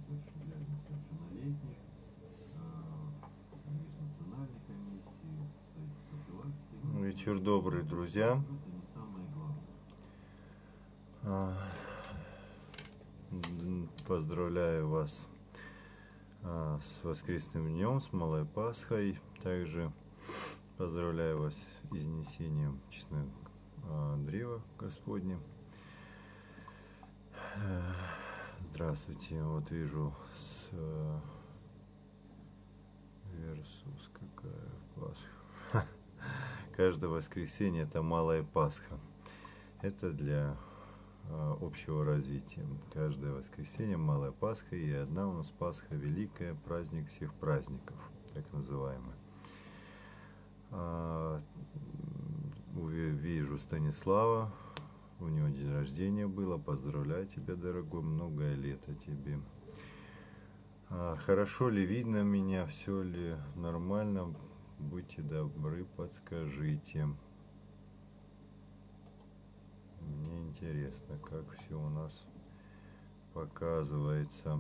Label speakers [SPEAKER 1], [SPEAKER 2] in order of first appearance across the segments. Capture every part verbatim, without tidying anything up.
[SPEAKER 1] для несовершеннолетних, межнациональной комиссии, в Совете профилактики.
[SPEAKER 2] Вечер добрый, друзья.
[SPEAKER 1] Это не самое главное.
[SPEAKER 2] Поздравляю вас с воскресным днем, с Малой Пасхой. Также поздравляю вас с изнесением честного древа Господня. Здравствуйте. Вот вижу с Версус, какая Пасха. Каждое воскресенье это Малая Пасха. Это для общего развития. Каждое воскресенье Малая Пасха, и одна у нас Пасха Великая, праздник всех праздников, так называемый. Вижу Станислава, у него день рождения было, поздравляю тебя, дорогой, многое лето тебе. Хорошо ли видно меня, все ли нормально, будьте добры, подскажите. Мне интересно, как все у нас показывается.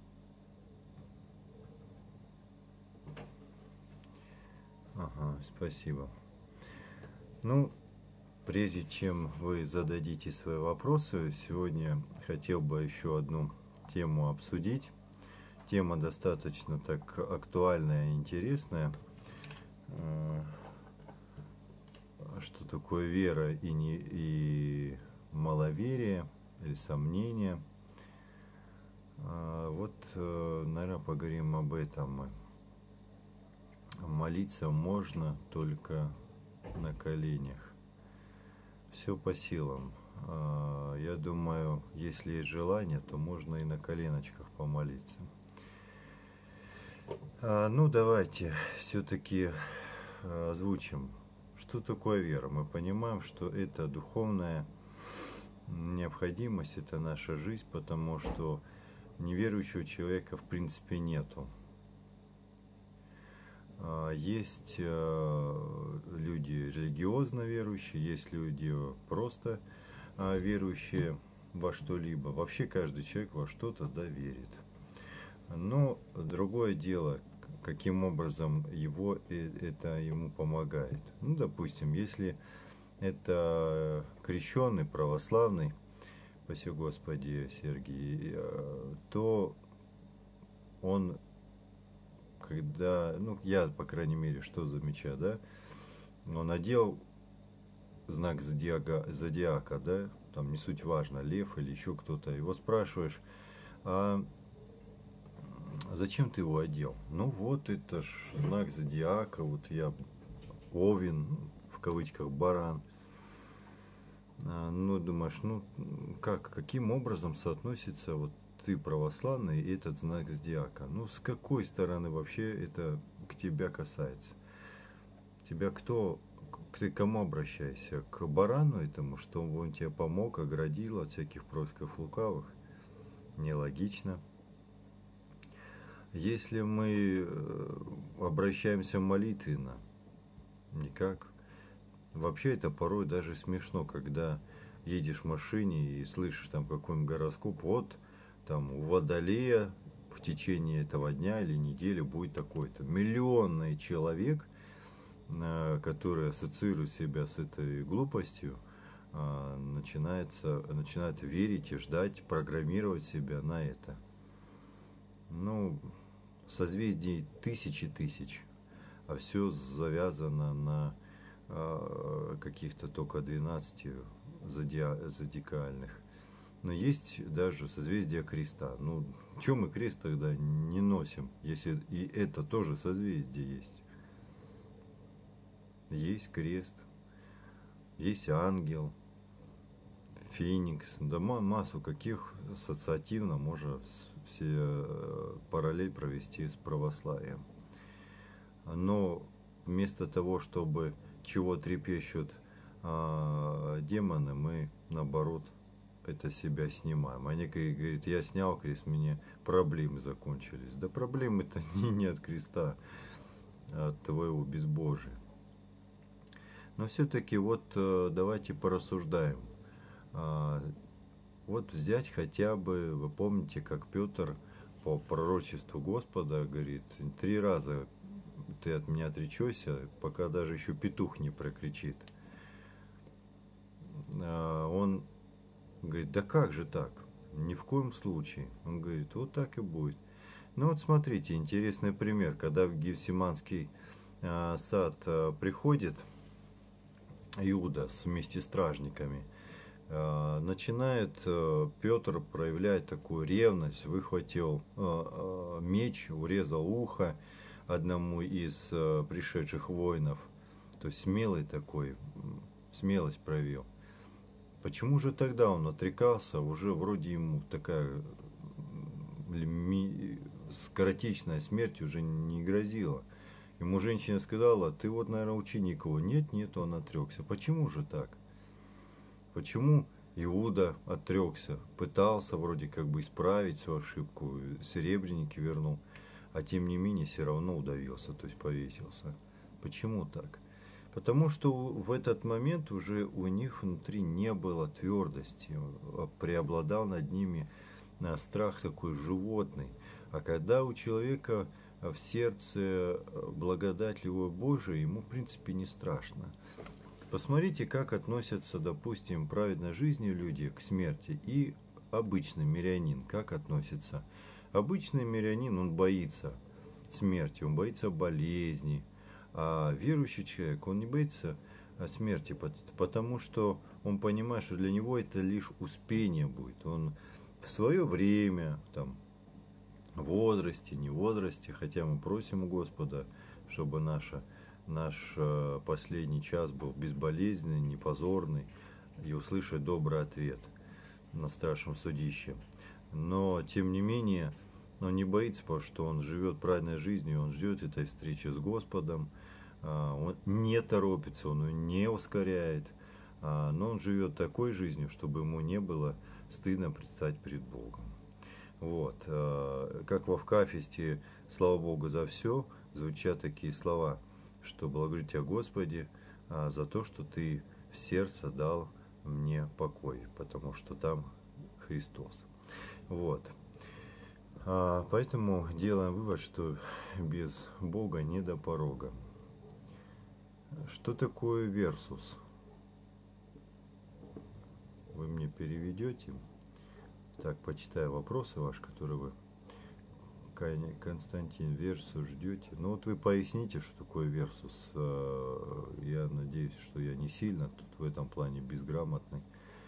[SPEAKER 2] Ага, спасибо. Ну, прежде чем вы зададите свои вопросы, сегодня хотел бы еще одну тему обсудить. Тема достаточно так актуальная и интересная. Что такое вера и, не, и маловерие, или сомнение. Вот, наверное, поговорим об этом. Молиться можно только на коленях. Все по силам. Я думаю, если есть желание, то можно и на коленочках помолиться. Ну, давайте все-таки озвучим, что такое вера. Мы понимаем, что это духовная необходимость, это наша жизнь, потому что неверующего человека в принципе нету. Есть люди религиозно верующие, есть люди просто верующие во что-либо. Вообще каждый человек во что-то да верит. Но другое дело, каким образом его это ему помогает. Ну, допустим, если это крещеный, православный, спаси Господи, Сергий, то он, когда, ну, я, по крайней мере, что замечаю, да, он надел знак зодиака, зодиака, да, там не суть важно, лев или еще кто-то, его спрашиваешь, а зачем ты его одел? Ну вот, это ж знак зодиака, вот я овен, в кавычках баран. Ну, думаешь, ну как, каким образом соотносится вот ты православный и этот знак зодиака? Ну, с какой стороны вообще это к тебя касается? Тебя кто, ты к кому обращаешься? К барану этому, что он тебе помог, оградил от всяких происков лукавых? Нелогично. Если мы обращаемся молитвенно, никак. Вообще это порой даже смешно, когда едешь в машине и слышишь там какой-нибудь гороскоп, вот там у Водолея в течение этого дня или недели будет такой-то. Миллионный человек, который ассоциирует себя с этой глупостью, начинается, начинает верить и ждать, программировать себя на это. Ну, созвездий тысячи тысяч, а все завязано на э, каких-то только двенадцати зодиа- зодиакальных. Но есть даже созвездие креста. Ну, чё мы крест тогда не носим, если и это тоже созвездие есть? Есть крест, есть ангел, феникс, да массу каких ассоциативно можно все параллель провести с православием. Но вместо того, чтобы чего трепещут а, демоны, мы наоборот это себя снимаем. Они говорят, я снял крест, мне проблемы закончились. Да проблемы-то не, не от креста, а от твоего безбожия. Но все-таки вот давайте порассуждаем. Вот взять хотя бы, вы помните, как Петр по пророчеству Господа, говорит, три раза ты от меня отречешься, пока даже еще петух не прокричит. Он говорит, да как же так? Ни в коем случае. Он говорит, вот так и будет. Ну вот смотрите, интересный пример. Когда в Гефсиманский э, сад э, приходит Иуда вместе с стражниками, э, начинает э, Петр проявлять такую ревность, выхватил э, э, меч, урезал ухо одному из э, пришедших воинов. То есть смелый такой, смелость проявил. Почему же тогда он отрекался, уже вроде ему такая скоротечная смерть уже не грозила? Ему женщина сказала, ты вот, наверное, ученик его. Нет, нет, он отрекся. Почему же так? Почему Иуда отрекся? Пытался вроде как бы исправить свою ошибку, серебряники вернул, а тем не менее все равно удавился, то есть повесился. Почему так? Потому что в этот момент уже у них внутри не было твердости, преобладал над ними страх такой животный. А когда у человека в сердце благодать любовь Божия, ему в принципе не страшно. Посмотрите, как относятся, допустим, в праведной жизни люди к смерти и обычный мирянин, как относится. Обычный мирянин, он боится смерти, он боится болезни. А верующий человек, он не боится смерти, потому что он понимает, что для него это лишь успение будет. Он в свое время, там, в возрасте, не в возрасте, хотя мы просим у Господа, чтобы наша, наш последний час был безболезненный, непозорный, и услышать добрый ответ на страшном судище. Но, тем не менее, он не боится, потому что он живет праведной жизнью, он ждет этой встречи с Господом, он не торопится, он ее не ускоряет, но он живет такой жизнью, чтобы ему не было стыдно предстать перед Богом. Вот. Как в Авкафисте «Слава Богу за все» звучат такие слова, что благодарю Тебя, Господи, за то, что Ты в сердце дал мне покой, потому что там Христос. Вот. Поэтому делаем вывод, что без Бога не до порога. Что такое версус? Вы мне переведете? Так, почитаю вопросы ваши, которые вы, Константин, версус ждете. Ну вот вы поясните, что такое версус. Я надеюсь, что я не сильно тут в этом плане безграмотный.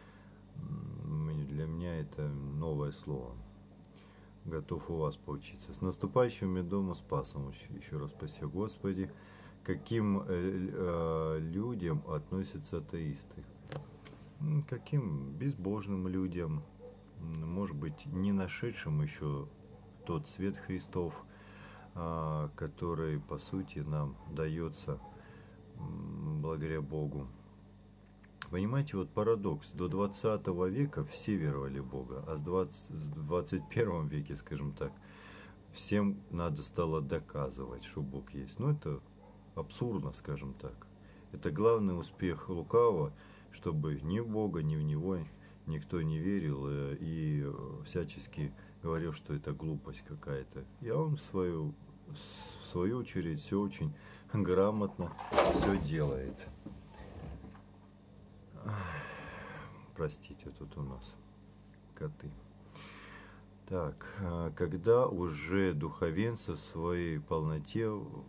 [SPEAKER 2] Для меня это новое слово. Готов у вас поучиться. С наступающим медом и Спасом. Еще раз спасибо, Господи. Каким э, людям относятся атеисты? Каким безбожным людям, может быть, не нашедшим еще тот свет Христов, э, который, по сути, нам дается благодаря Богу. Понимаете, вот парадокс. До двадцатого века все веровали в Бога, а в двадцать первом веке, скажем так, всем надо стало доказывать, что Бог есть. Ну, это абсурдно, скажем так. Это главный успех лукавого, чтобы ни в Бога, ни в Него никто не верил и всячески говорил, что это глупость какая-то. И он в свою, в свою очередь все очень грамотно все делает. Простите, тут у нас коты. Так, когда уже духовенство в своей полноте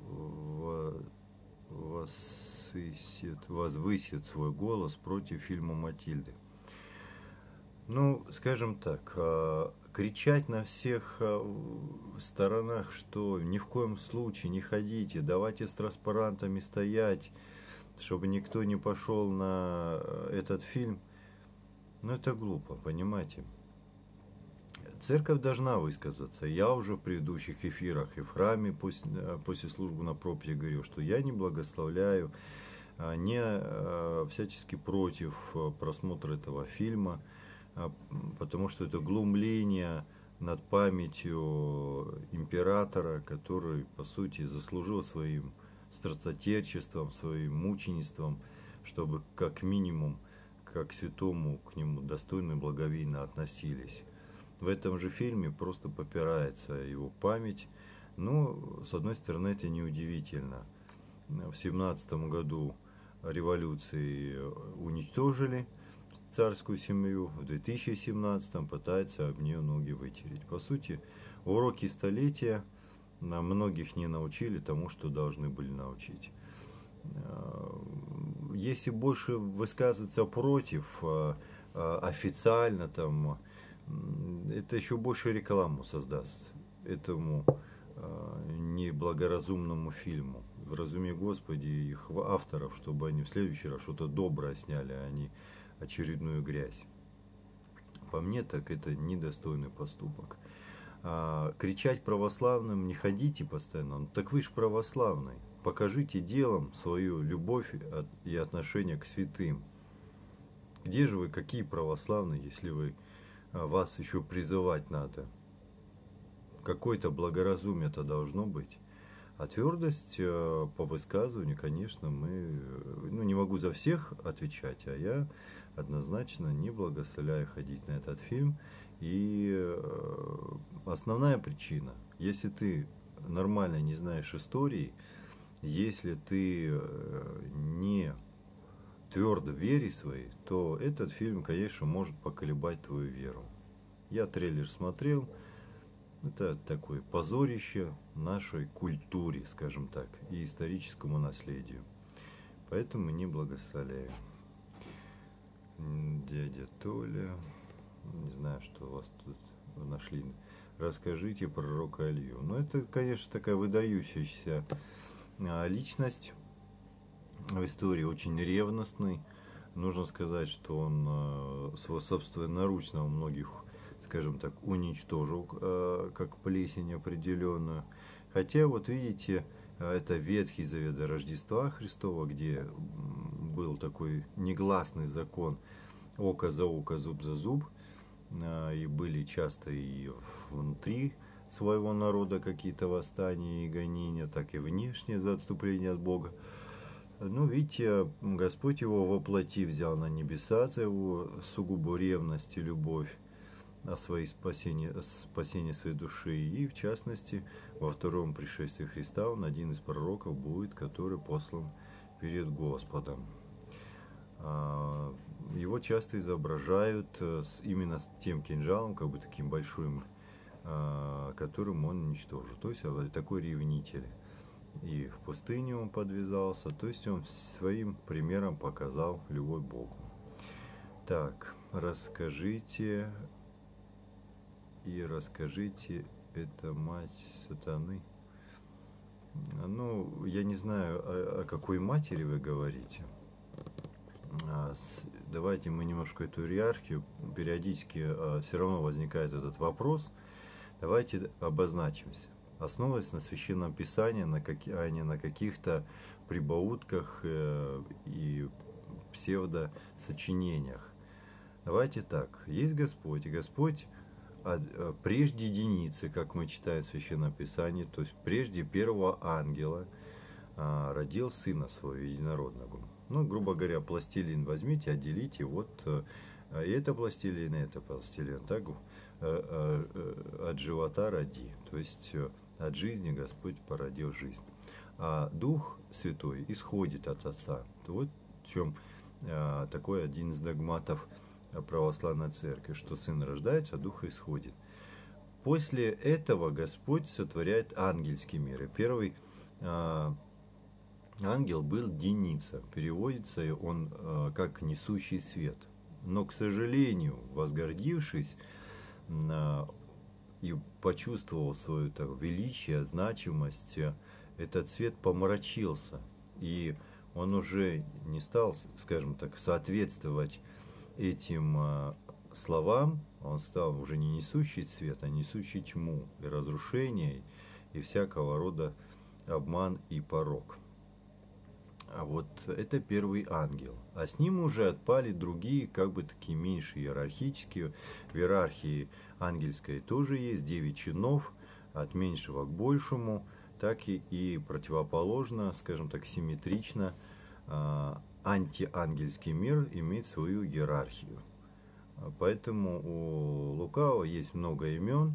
[SPEAKER 2] возвысит, возвысит свой голос против фильма «Матильды». Ну, скажем так, кричать на всех сторонах, что ни в коем случае не ходите, давайте с транспарантами стоять, чтобы никто не пошел на этот фильм, ну это глупо, понимаете? Церковь должна высказаться. Я уже в предыдущих эфирах и в храме после, после службы на проповеди говорил, что я не благословляю, не всячески против просмотра этого фильма, потому что это глумление над памятью императора, который, по сути, заслужил своим страстотерчеством, своим мученичеством, чтобы как минимум, как к святому к нему достойно и благовейно относились. в этом же фильме просто попирается его память. Но, с одной стороны, это неудивительно. В семнадцатом году революции уничтожили царскую семью, в две тысячи семнадцатом пытаются об нее ноги вытереть. По сути, уроки столетия многих не научили тому, что должны были научить. Если больше высказываться против, официально, там, это еще больше рекламу создаст этому неблагоразумному фильму. Вразуми, Господи, их авторов, чтобы они в следующий раз что-то доброе сняли, а не очередную грязь. По мне, так это недостойный поступок. А, кричать православным: не ходите постоянно, ну, так вы же православный. Покажите делом свою любовь и отношение к святым. Где же вы, какие православные, если вы, вас еще призывать надо? Какое-то благоразумие-то должно быть. А твердость по высказыванию, конечно, мы, ну, не могу за всех отвечать, а я однозначно не благословляю ходить на этот фильм. И основная причина: если ты нормально не знаешь истории, если ты не твердо в вере своей, то этот фильм, конечно, может поколебать твою веру. Я трейлер смотрел. Это такое позорище нашей культуре, скажем так, и историческому наследию. Поэтому не благословляю. Дядя Толя, не знаю, что у вас тут нашли. Расскажите про пророка Илью. Ну, это, конечно, такая выдающаяся личность в истории, очень ревностный. Нужно сказать, что он собственноручно у многих, скажем так, уничтожил как плесень определенную. Хотя, вот видите, это Ветхий Завет до Рождества Христова, где был такой негласный закон око за око, зуб за зуб. И были часто и внутри своего народа какие-то восстания и гонения, так и внешне за отступление от Бога. Ну, видите, Господь его воплоти взял на небеса за его сугубо ревность и любовь о своей спасении, спасении своей души. И, в частности, во втором пришествии Христа он один из пророков будет, который послан перед Господом. Его часто изображают именно с тем кинжалом, как бы таким большим, которым он уничтожил. То есть такой ревнитель. И в пустыне он подвязался, то есть он своим примером показал любовь к Богу. Так, расскажите, и расскажите, это мать сатаны. Ну, я не знаю, о, о какой матери вы говорите. А, с, давайте мы немножко эту иерархию, периодически а, все равно возникает этот вопрос. Давайте обозначимся. Основываясь на Священном Писании, на как, а не на каких-то прибаутках э, и псевдосочинениях. Давайте так. Есть Господь, и Господь от, а, прежде единицы, как мы читаем в Священном Писании, то есть прежде первого ангела, а, родил Сына Своего Единородного. Ну, грубо говоря, пластилин возьмите, отделите, вот а, и это пластилин, и это пластилин. Так, а, а, от живота роди. То есть от жизни Господь породил жизнь. А Дух Святой исходит от Отца. Вот в чем а, такой один из догматов православной церкви, что Сын рождается, а Дух исходит. После этого Господь сотворяет ангельский мир. И первый а, ангел был Деница. Переводится он а, как несущий свет. Но, к сожалению, возгордившись, а, и почувствовал свое так, величие, значимость, этот свет помрачился, и он уже не стал, скажем так, соответствовать этим э, словам, он стал уже не несущий свет, а несущий тьму и разрушение, и всякого рода обман и порок. А вот это первый ангел. А с ним уже отпали другие, как бы такие меньше иерархические. В иерархии ангельской тоже есть девять чинов, от меньшего к большему, так и, и противоположно, скажем так, симметрично, антиангельский мир имеет свою иерархию. Поэтому у лукавого есть много имен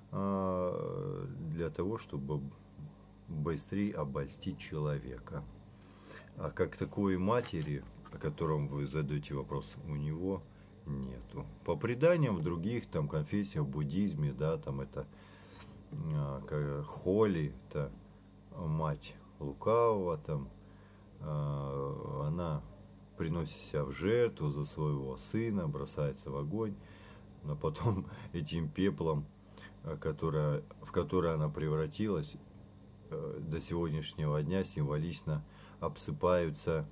[SPEAKER 2] для того, чтобы быстрее обольстить человека. А как такой матери, о котором вы задаете вопрос, у него нету. По преданиям в других там конфессиях, в буддизме, да, там это э, Холи, это мать лукавого, там э, она приносит себя в жертву за своего сына, бросается в огонь, но потом этим пеплом, которое, в который она превратилась, э, до сегодняшнего дня символично обсыпаются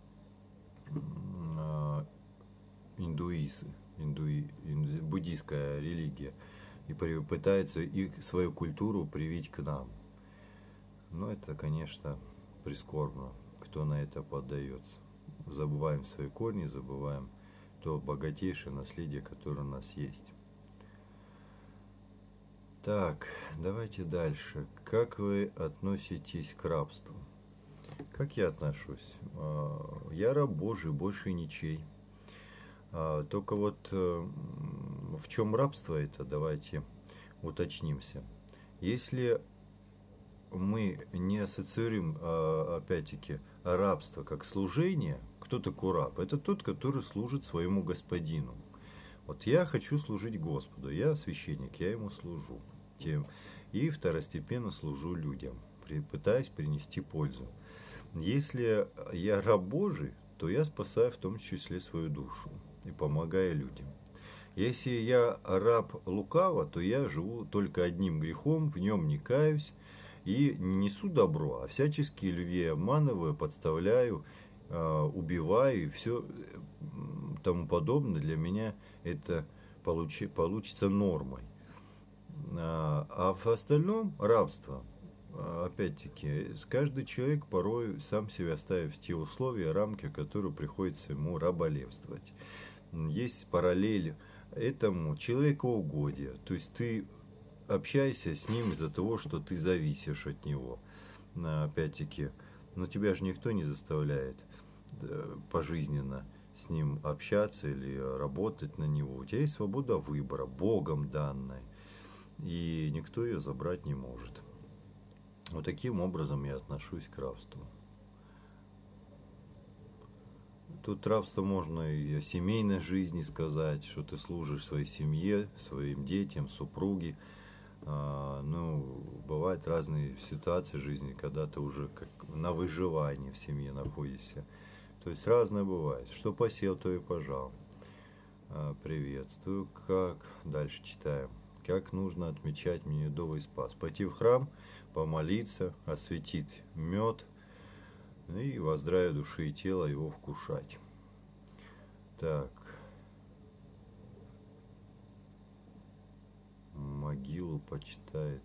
[SPEAKER 2] э, индуисы, индуи, инду, буддийская религия, и пытаются их, свою культуру привить к нам. Но это, конечно, прискорбно, кто на это поддается. Забываем свои корни, забываем то богатейшее наследие, которое у нас есть. Так, давайте дальше. Как вы относитесь к рабству? Как я отношусь? Я раб Божий, больше ничей. Только вот в чем рабство это, давайте уточнимся. Если мы не ассоциируем, опять-таки, рабство как служение, кто такой раб? Это тот, который служит своему господину. Вот я хочу служить Господу, я священник, я ему служу. Тем, и второстепенно служу людям, пытаясь принести пользу. Если я раб Божий, то я спасаю в том числе свою душу и помогаю людям. Если я раб лукава, то я живу только одним грехом, в нем не каюсь и не несу добро, а всячески людей обманываю, подставляю, убиваю и все тому подобное. Для меня это получи, получится нормой. А в остальном рабство, опять-таки, каждый человек порой сам себя ставит в те условия, рамки, которые приходится ему раболепствовать. Есть параллель этому человекоугодие, то есть ты общаешься с ним из-за того, что ты зависишь от него, опять-таки, но тебя же никто не заставляет пожизненно с ним общаться или работать на него. У тебя есть свобода выбора, Богом данная, и никто ее забрать не может. Вот таким образом я отношусь к рабству. Тут рабство можно и о семейной жизни сказать, что ты служишь своей семье, своим детям, супруге. А, ну, бывают разные ситуации в жизни, когда ты уже как на выживании в семье находишься. То есть разное бывает. Что посел, то и пожал. А, приветствую. Как? Дальше читаем. Как нужно отмечать Медовый Спас? Пойти в храм, помолиться, осветить мед и во здравие души и тела его вкушать. Так. Могилу почитает.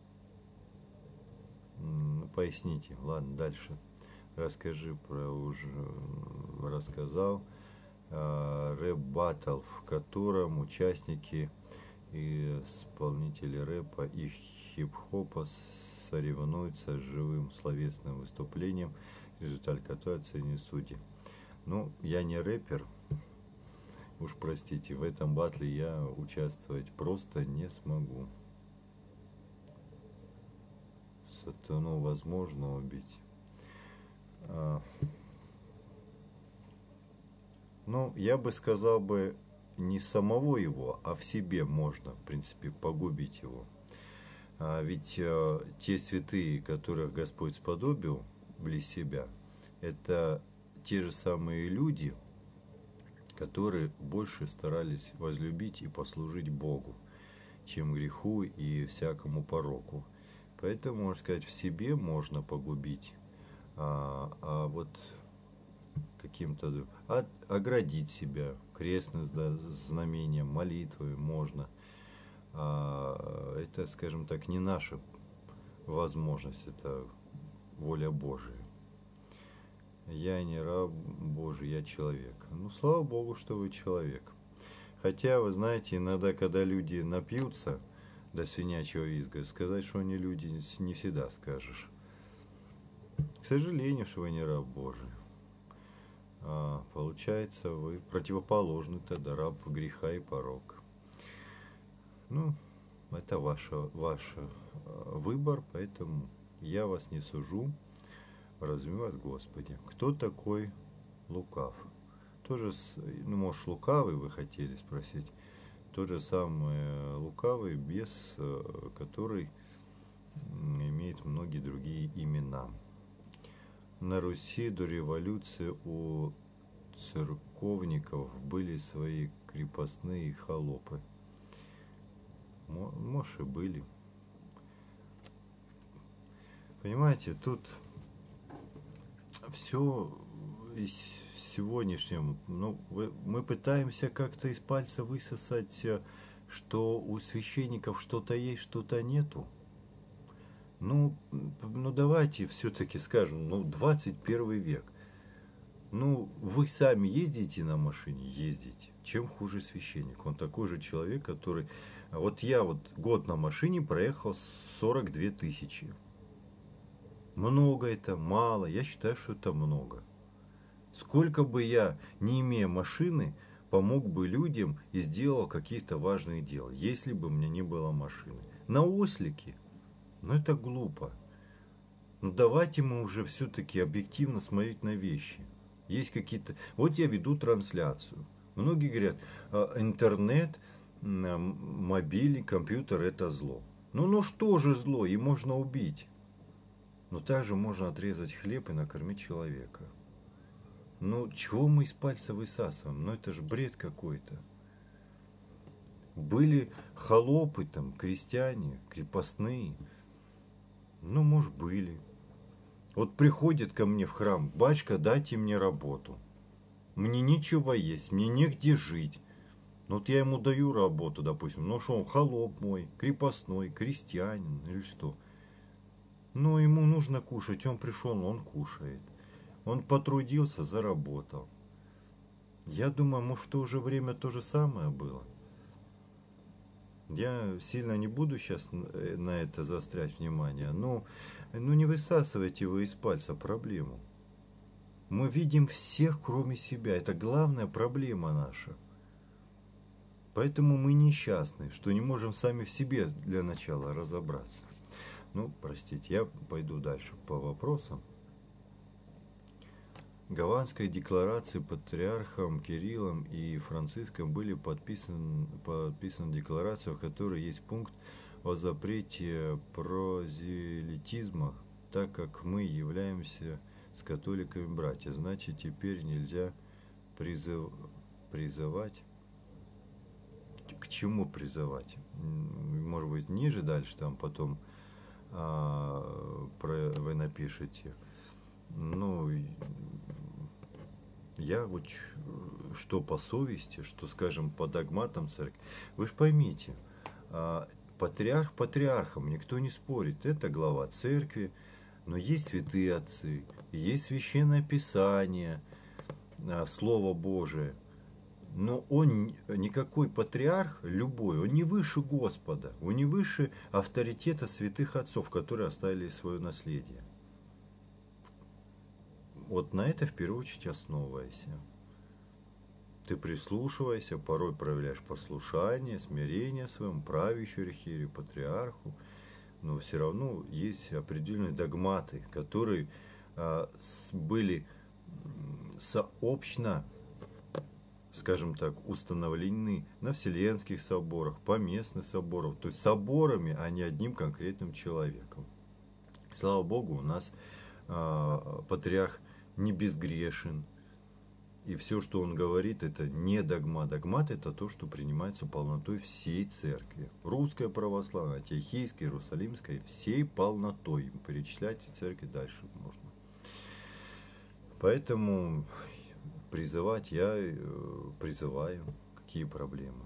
[SPEAKER 2] Ну, поясните. Ладно, дальше. Расскажи про уже рассказал. Рэп баттл, в котором участники и исполнители рэпа и хип-хопа соревнуются с живым словесным выступлением, результат которого оценят судьи. Ну, я не рэпер, уж простите, в этом батле я участвовать просто не смогу. Сатану возможно убить. А, ну, я бы сказал бы, не самого его, а в себе можно, в принципе, погубить его. А ведь э, те святые, которых Господь сподобил близ себя, это те же самые люди, которые больше старались возлюбить и послужить Богу, чем греху и всякому пороку. Поэтому, можно сказать, в себе можно погубить, а, а вот каким-то от, оградить себя крестным знамением, молитвой можно. А, это, скажем так, не наша возможность, это воля Божия. Я не раб Божий, я человек. Ну, слава Богу, что вы человек. Хотя, вы знаете, иногда, когда люди напьются до свинячьего визга, сказать, что они люди, не всегда скажешь. К сожалению, что вы не раб Божий. а, получается, вы противоположный тогда раб греха и порок. Ну, это ваш, ваш выбор, поэтому я вас не сужу, разве вас, Господи. Кто такой лукав? Тоже, ну, может, лукавый вы хотели спросить, тот же самый лукавый бес, который имеет многие другие имена. На Руси до революции у церковников были свои крепостные холопы. Может, и были. Понимаете, тут все из сегодняшнего, ну, мы пытаемся как-то из пальца высосать, что у священников что-то есть, что-то нету. Ну, ну давайте все-таки скажем, ну, двадцать первый век. Ну, вы сами ездите на машине? Ездите. Чем хуже священник? Он такой же человек, который... Вот я вот год на машине проехал сорок две тысячи. Много это, мало? Я считаю, что это много. Сколько бы я, не имея машины, помог бы людям и сделал какие-то важные дела, если бы у меня не было машины. На ослике? Ну это глупо. Ну давайте мы уже все-таки объективно смотреть на вещи. Есть какие-то... Вот я веду трансляцию. Многие говорят, интернет, мобильный, компьютер это зло. Ну, ну что же зло? И можно убить. Но также можно отрезать хлеб и накормить человека. Ну, чего мы из пальца высасываем? Ну, это же бред какой-то. Были холопы там, крестьяне, крепостные. Ну, может, были. Вот приходит ко мне в храм: батюшка, дайте мне работу. Мне нечего есть, мне негде жить. Ну, вот я ему даю работу, допустим. Ну, что он, холоп мой, крепостной, крестьянин или что? Ну, ему нужно кушать, он пришел, он кушает. Он потрудился, заработал. Я думаю, может, в то же время то же самое было. Я сильно не буду сейчас на это заострять внимание, но ну, не высасывайте вы из пальца проблему. Мы видим всех, кроме себя. Это главная проблема наша. Поэтому мы несчастны, что не можем сами в себе для начала разобраться. Ну, простите, я пойду дальше по вопросам. Гаванской декларации патриархом Кириллом и Франциском были подписаны, подписаны декларации, в которой есть пункт о запрете прозелитизма, так как мы являемся с католиками братья. Значит, теперь нельзя призыв, призывать. К чему призывать? Может быть, ниже дальше, там потом а, про, вы напишите. Ну, я вот что по совести, что, скажем, по догматам церкви. Вы же поймите, патриарх патриархом, никто не спорит. Это глава церкви, но есть святые отцы, есть священное писание, Слово Божие. Но он, никакой патриарх, любой, он не выше Господа, он не выше авторитета святых отцов, которые оставили свое наследие. Вот на это в первую очередь основывайся. Ты прислушивайся, порой проявляешь послушание, смирение своему правящему архиерею, патриарху, но все равно есть определенные догматы, которые а, с, были сообщно, скажем так, установлены на Вселенских соборах, поместных соборах, то есть соборами, а не одним конкретным человеком. Слава Богу, у нас а, патриарх не безгрешен, и все, что он говорит, это не догмат. Догмат — это то, что принимается полнотой всей церкви. Русская православная, Антиохийская, Иерусалимская, всей полнотой. Перечислять церкви дальше можно. Поэтому призывать я призываю. Какие проблемы?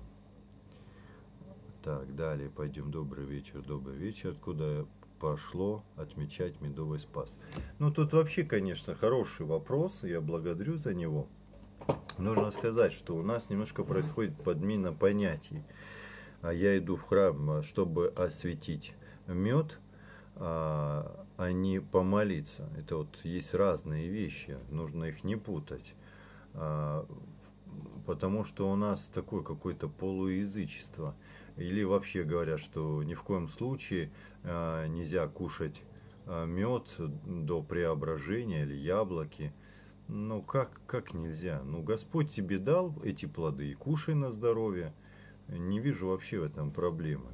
[SPEAKER 2] Так, далее пойдем. Добрый вечер, добрый вечер. Откуда пошло отмечать медовый спас? Ну, тут вообще, конечно, хороший вопрос. Я благодарю за него. Нужно сказать, что у нас немножко происходит подмена понятий. Я иду в храм, чтобы осветить мед, а не помолиться. Это вот есть разные вещи. Нужно их не путать. Потому что у нас такое какое-то полуязычество. Или вообще говорят, что ни в коем случае нельзя кушать мед до преображения или яблоки. Ну как, как нельзя? Ну Господь тебе дал эти плоды и кушай на здоровье. Не вижу вообще в этом проблемы.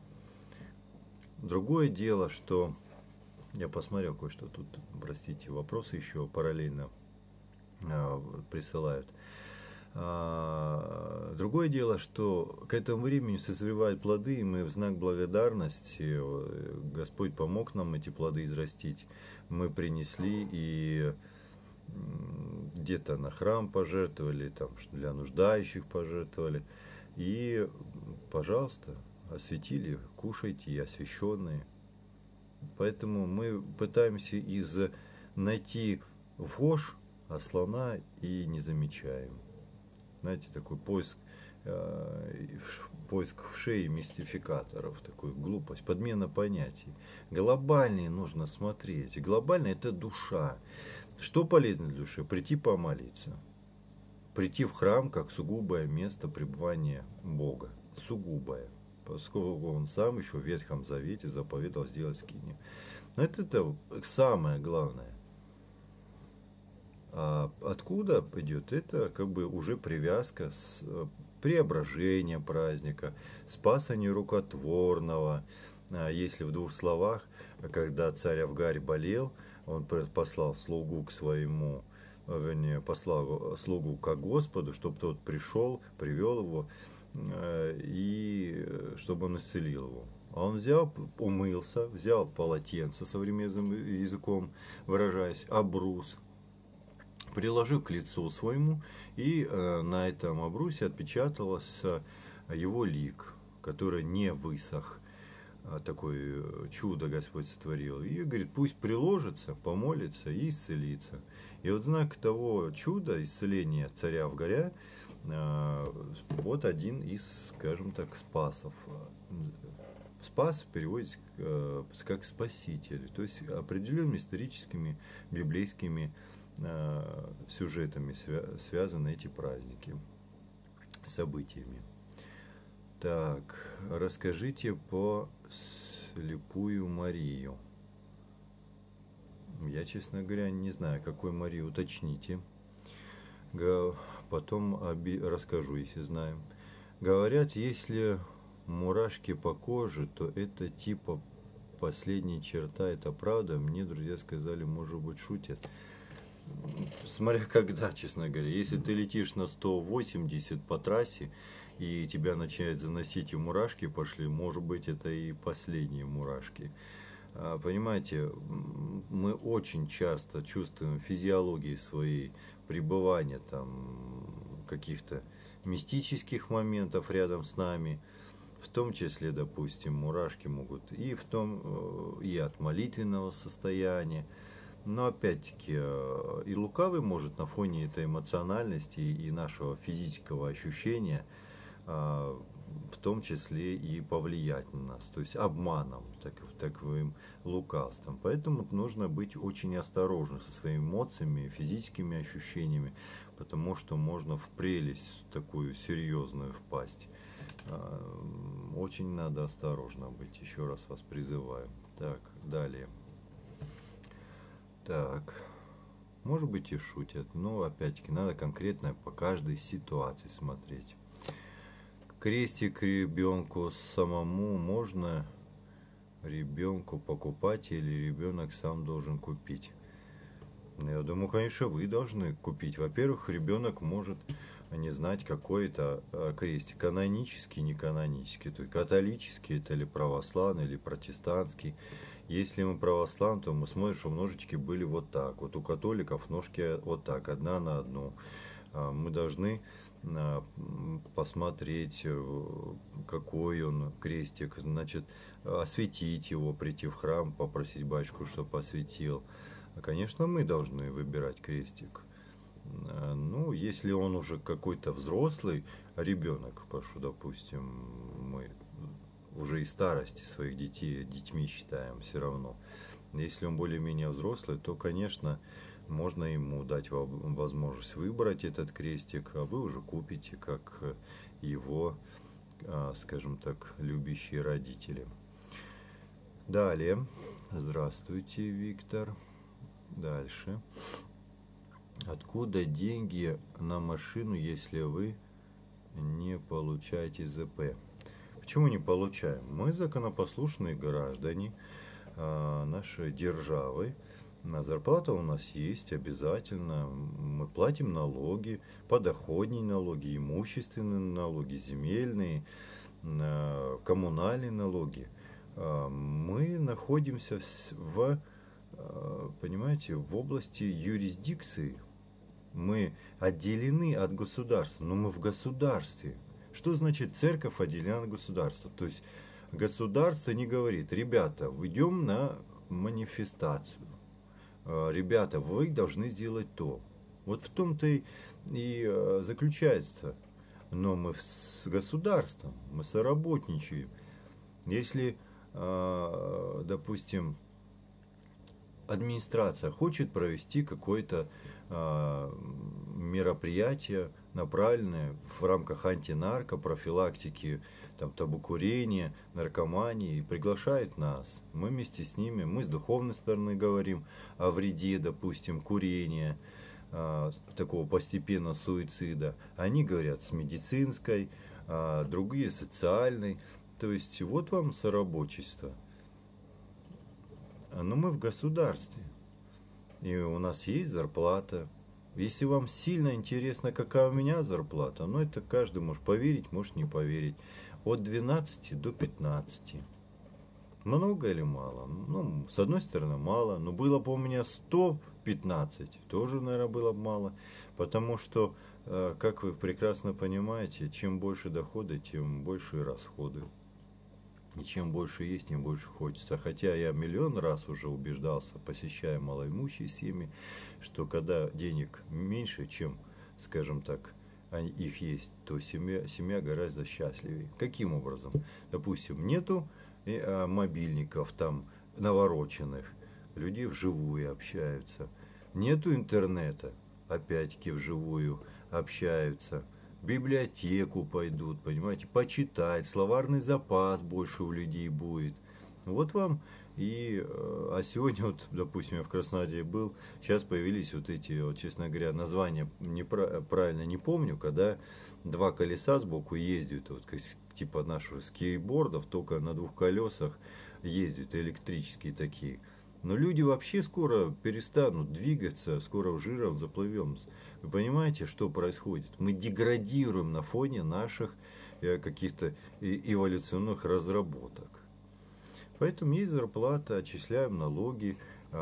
[SPEAKER 2] Другое дело, что я посмотрел кое-что тут, простите, вопросы еще параллельно присылают. Другое дело, что к этому времени созревают плоды, и мы в знак благодарности, Господь помог нам эти плоды израстить, мы принесли и где-то на храм пожертвовали, там для нуждающих пожертвовали, и, пожалуйста, осветили, кушайте, и освященные. Поэтому мы пытаемся из найти вошь, а слона и не замечаем. Знаете, такой поиск, э, поиск в шее мистификаторов, такую глупость, подмена понятий. Глобальнее нужно смотреть. Глобально это душа. Что полезно для души? Прийти помолиться. Прийти в храм как сугубое место пребывания Бога. Сугубое. Поскольку он сам еще в Ветхом Завете заповедал сделать скинию. Но это, это самое главное. А откуда идет? Это как бы уже привязка с преображения праздника, спаса нерукотворного. Если в двух словах, когда царь Авгарь болел, он послал слугу к своему, вернее, послал слугу к Господу, чтобы тот пришел, привел его, и чтобы он исцелил его. А он взял, умылся, взял полотенце, современным языком выражаясь, обрус, приложил к лицу своему, и э, на этом обрусе отпечаталось его лик, который не высох. Такое чудо Господь сотворил. И говорит, пусть приложится, помолится и исцелится. И вот знак того чуда, исцеления царя Авгаря, э, вот один из, скажем так, спасов. Спас переводится э, как спаситель, то есть определенными историческими, библейскими сюжетами связаны эти праздники, событиями. Так, расскажите по слепую Марию. Я, честно говоря, не знаю, какой Марию, уточните. Потом расскажу, если знаю. Говорят, если мурашки по коже, то это типа последняя черта, это правда? Мне друзья сказали, может быть, шутят. Смотря когда, честно говоря. Если ты летишь на сто восемьдесят по трассе, и тебя начинает заносить, и мурашки пошли, может быть, это и последние мурашки. Понимаете, мы очень часто чувствуем физиологии своей пребывания там каких-то мистических моментов рядом с нами, в том числе, допустим, мурашки могут и в том, и от молитвенного состояния. Но опять-таки и лукавый может на фоне этой эмоциональности и нашего физического ощущения в том числе и повлиять на нас, то есть обманом, так, таковым лукавством. Поэтому нужно быть очень осторожным со своими эмоциями, физическими ощущениями, потому что можно в прелесть такую серьезную впасть. Очень надо осторожно быть, еще раз вас призываю. Так, далее. Так, может быть и шутят, но опять-таки надо конкретно по каждой ситуации смотреть. Крестик ребенку самому можно ребенку покупать или ребенок сам должен купить? Я думаю, конечно, вы должны купить. Во-первых, ребенок может не знать, какой это крестик, канонический, не канонический, то есть католический это или православный, или протестантский. Если мы православны, то мы смотрим, что ножички были вот так. Вот у католиков ножки вот так, одна на одну. Мы должны посмотреть, какой он крестик, значит, осветить его, прийти в храм, попросить батюшку, чтобы осветил. Конечно, мы должны выбирать крестик. Ну, если он уже какой-то взрослый ребенок, потому что, допустим, мы уже из старости своих детей детьми считаем все равно. Если он более-менее взрослый, то, конечно, можно ему дать возможность выбрать этот крестик, а вы уже купите как его, скажем так, любящие родители. Далее. Здравствуйте, Виктор. Дальше. Откуда деньги на машину, если вы не получаете ЗП? Почему не получаем? Мы законопослушные граждане э, нашей державы. Зарплата у нас есть обязательно. Мы платим налоги, подоходные налоги, имущественные налоги, земельные, э, коммунальные налоги. Э, мы находимся в, э, понимаете, в области юрисдикции. Мы отделены от государства, но мы в государстве. Что значит церковь отделена от государства? То есть государство не говорит: ребята, идем на манифестацию. Ребята, вы должны сделать то. Вот в том-то и, и заключается. Но мы с государством, мы соработничаем. Если, допустим, администрация хочет провести какое-то мероприятие, направленное в рамках антинарко, профилактики там, табакурения, наркомании, и приглашает нас. Мы вместе с ними, мы с духовной стороны говорим о вреде, допустим, курения, э, такого постепенного суицида. Они говорят с медицинской, э, другие социальной. То есть вот вам соработчество. Но мы в государстве. И у нас есть зарплата. Если вам сильно интересно, какая у меня зарплата, ну это каждый может поверить, может не поверить. От двенадцати до пятнадцати. Много или мало? Ну, с одной стороны, мало. Но было бы у меня сто пятнадцать, тоже, наверное, было бы мало. Потому что, как вы прекрасно понимаете, чем больше дохода, тем больше и расходы. И чем больше есть, тем больше хочется. Хотя я миллион раз уже убеждался, посещая малоимущие семьи, что когда денег меньше, чем, скажем так, их есть, то семья, семья гораздо счастливее. Каким образом? Допустим, нету э, мобильников там навороченных, люди вживую общаются. Нету интернета, опять-таки вживую общаются. В библиотеку пойдут, понимаете, почитать, словарный запас больше у людей будет. Вот вам и... А сегодня, вот, допустим, я в Краснодаре был, сейчас появились вот эти, вот, честно говоря, названия неправильно не помню, когда два колеса сбоку ездят, вот, типа наших скейтбордов, только на двух колесах ездят, электрические такие. Но люди вообще скоро перестанут двигаться, скоро в жиром заплывем. Вы понимаете, что происходит? Мы деградируем на фоне наших каких-то эволюционных разработок. Поэтому есть зарплата, отчисляем налоги,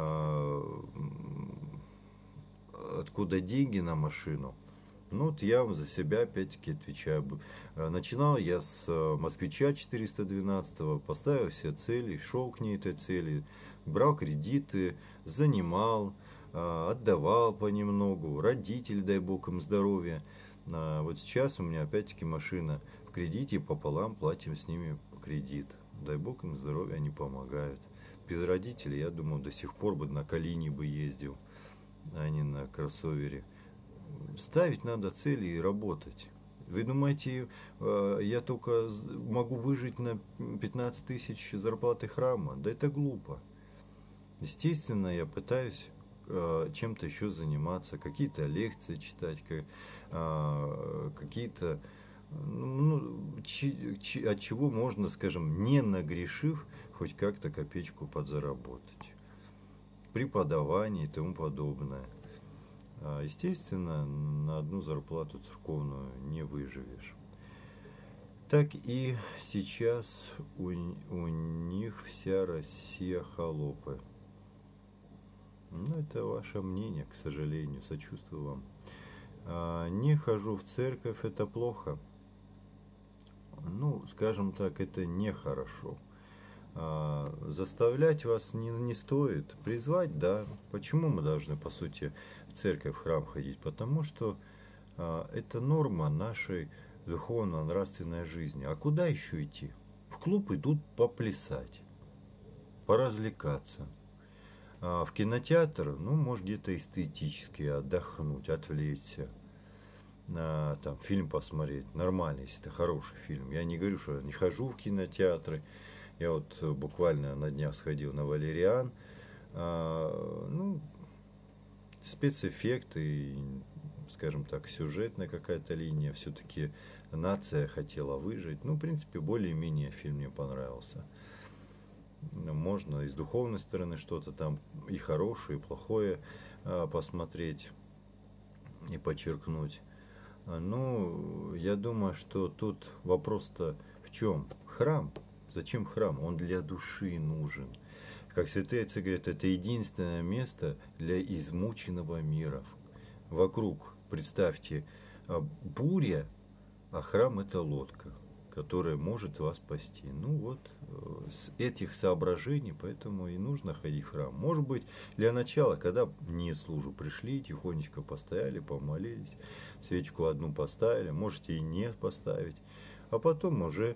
[SPEAKER 2] откуда деньги на машину. Ну вот я вам за себя опять-таки отвечаю. Начинал я с москвича четыреста двенадцатого, поставил себе цели, шел к ней этой цели, брал кредиты, занимал, отдавал понемногу, родители, дай бог им здоровья. Вот сейчас у меня опять-таки машина в кредите, пополам платим с ними кредит. Дай бог им здоровья, они помогают. Без родителей, я думаю, до сих пор бы на Калине бы ездил, а не на кроссовере. Ставить надо цели и работать. Вы думаете, я только могу выжить на пятнадцать тысяч зарплаты храма? Да это глупо. Естественно, я пытаюсь чем-то еще заниматься, какие-то лекции читать, какие-то, ну, от чего можно, скажем, не нагрешив, хоть как-то копеечку подзаработать. Преподавание и тому подобное. Естественно, на одну зарплату церковную не выживешь. Так и сейчас у, у них вся Россия холопы. Ну, это ваше мнение, к сожалению, сочувствую вам. А, не хожу в церковь, это плохо. Ну, скажем так, это нехорошо. А, заставлять вас не, не стоит. Призвать, да. Почему мы должны, по сути, в церковь, в храм ходить? Потому что а, это норма нашей духовно-нравственной жизни. А куда еще идти? В клуб идут поплясать, поразвлекаться. А в кинотеатр, ну, может, где-то эстетически отдохнуть, отвлечься. На, там, фильм посмотреть, нормально, если это хороший фильм. Я не говорю, что я не хожу в кинотеатры. Я вот буквально на днях сходил на «Валериан». А, ну, спецэффекты, скажем так, сюжетная какая-то линия. Все-таки нация хотела выжить. Ну, в принципе, более-менее фильм мне понравился. Можно и с духовной стороны что-то там и хорошее, и плохое а, посмотреть и подчеркнуть. Ну, я думаю, что тут вопрос-то в чем? Храм. Зачем храм? Он для души нужен. Как святые отцы говорят, это единственное место для измученного мира. Вокруг, представьте, буря, а храм это лодка, которая может вас спасти. Ну вот, с этих соображений, поэтому и нужно ходить в храм. Может быть, для начала, когда не служу, пришли, тихонечко постояли, помолились, свечку одну поставили, можете и не поставить, а потом уже,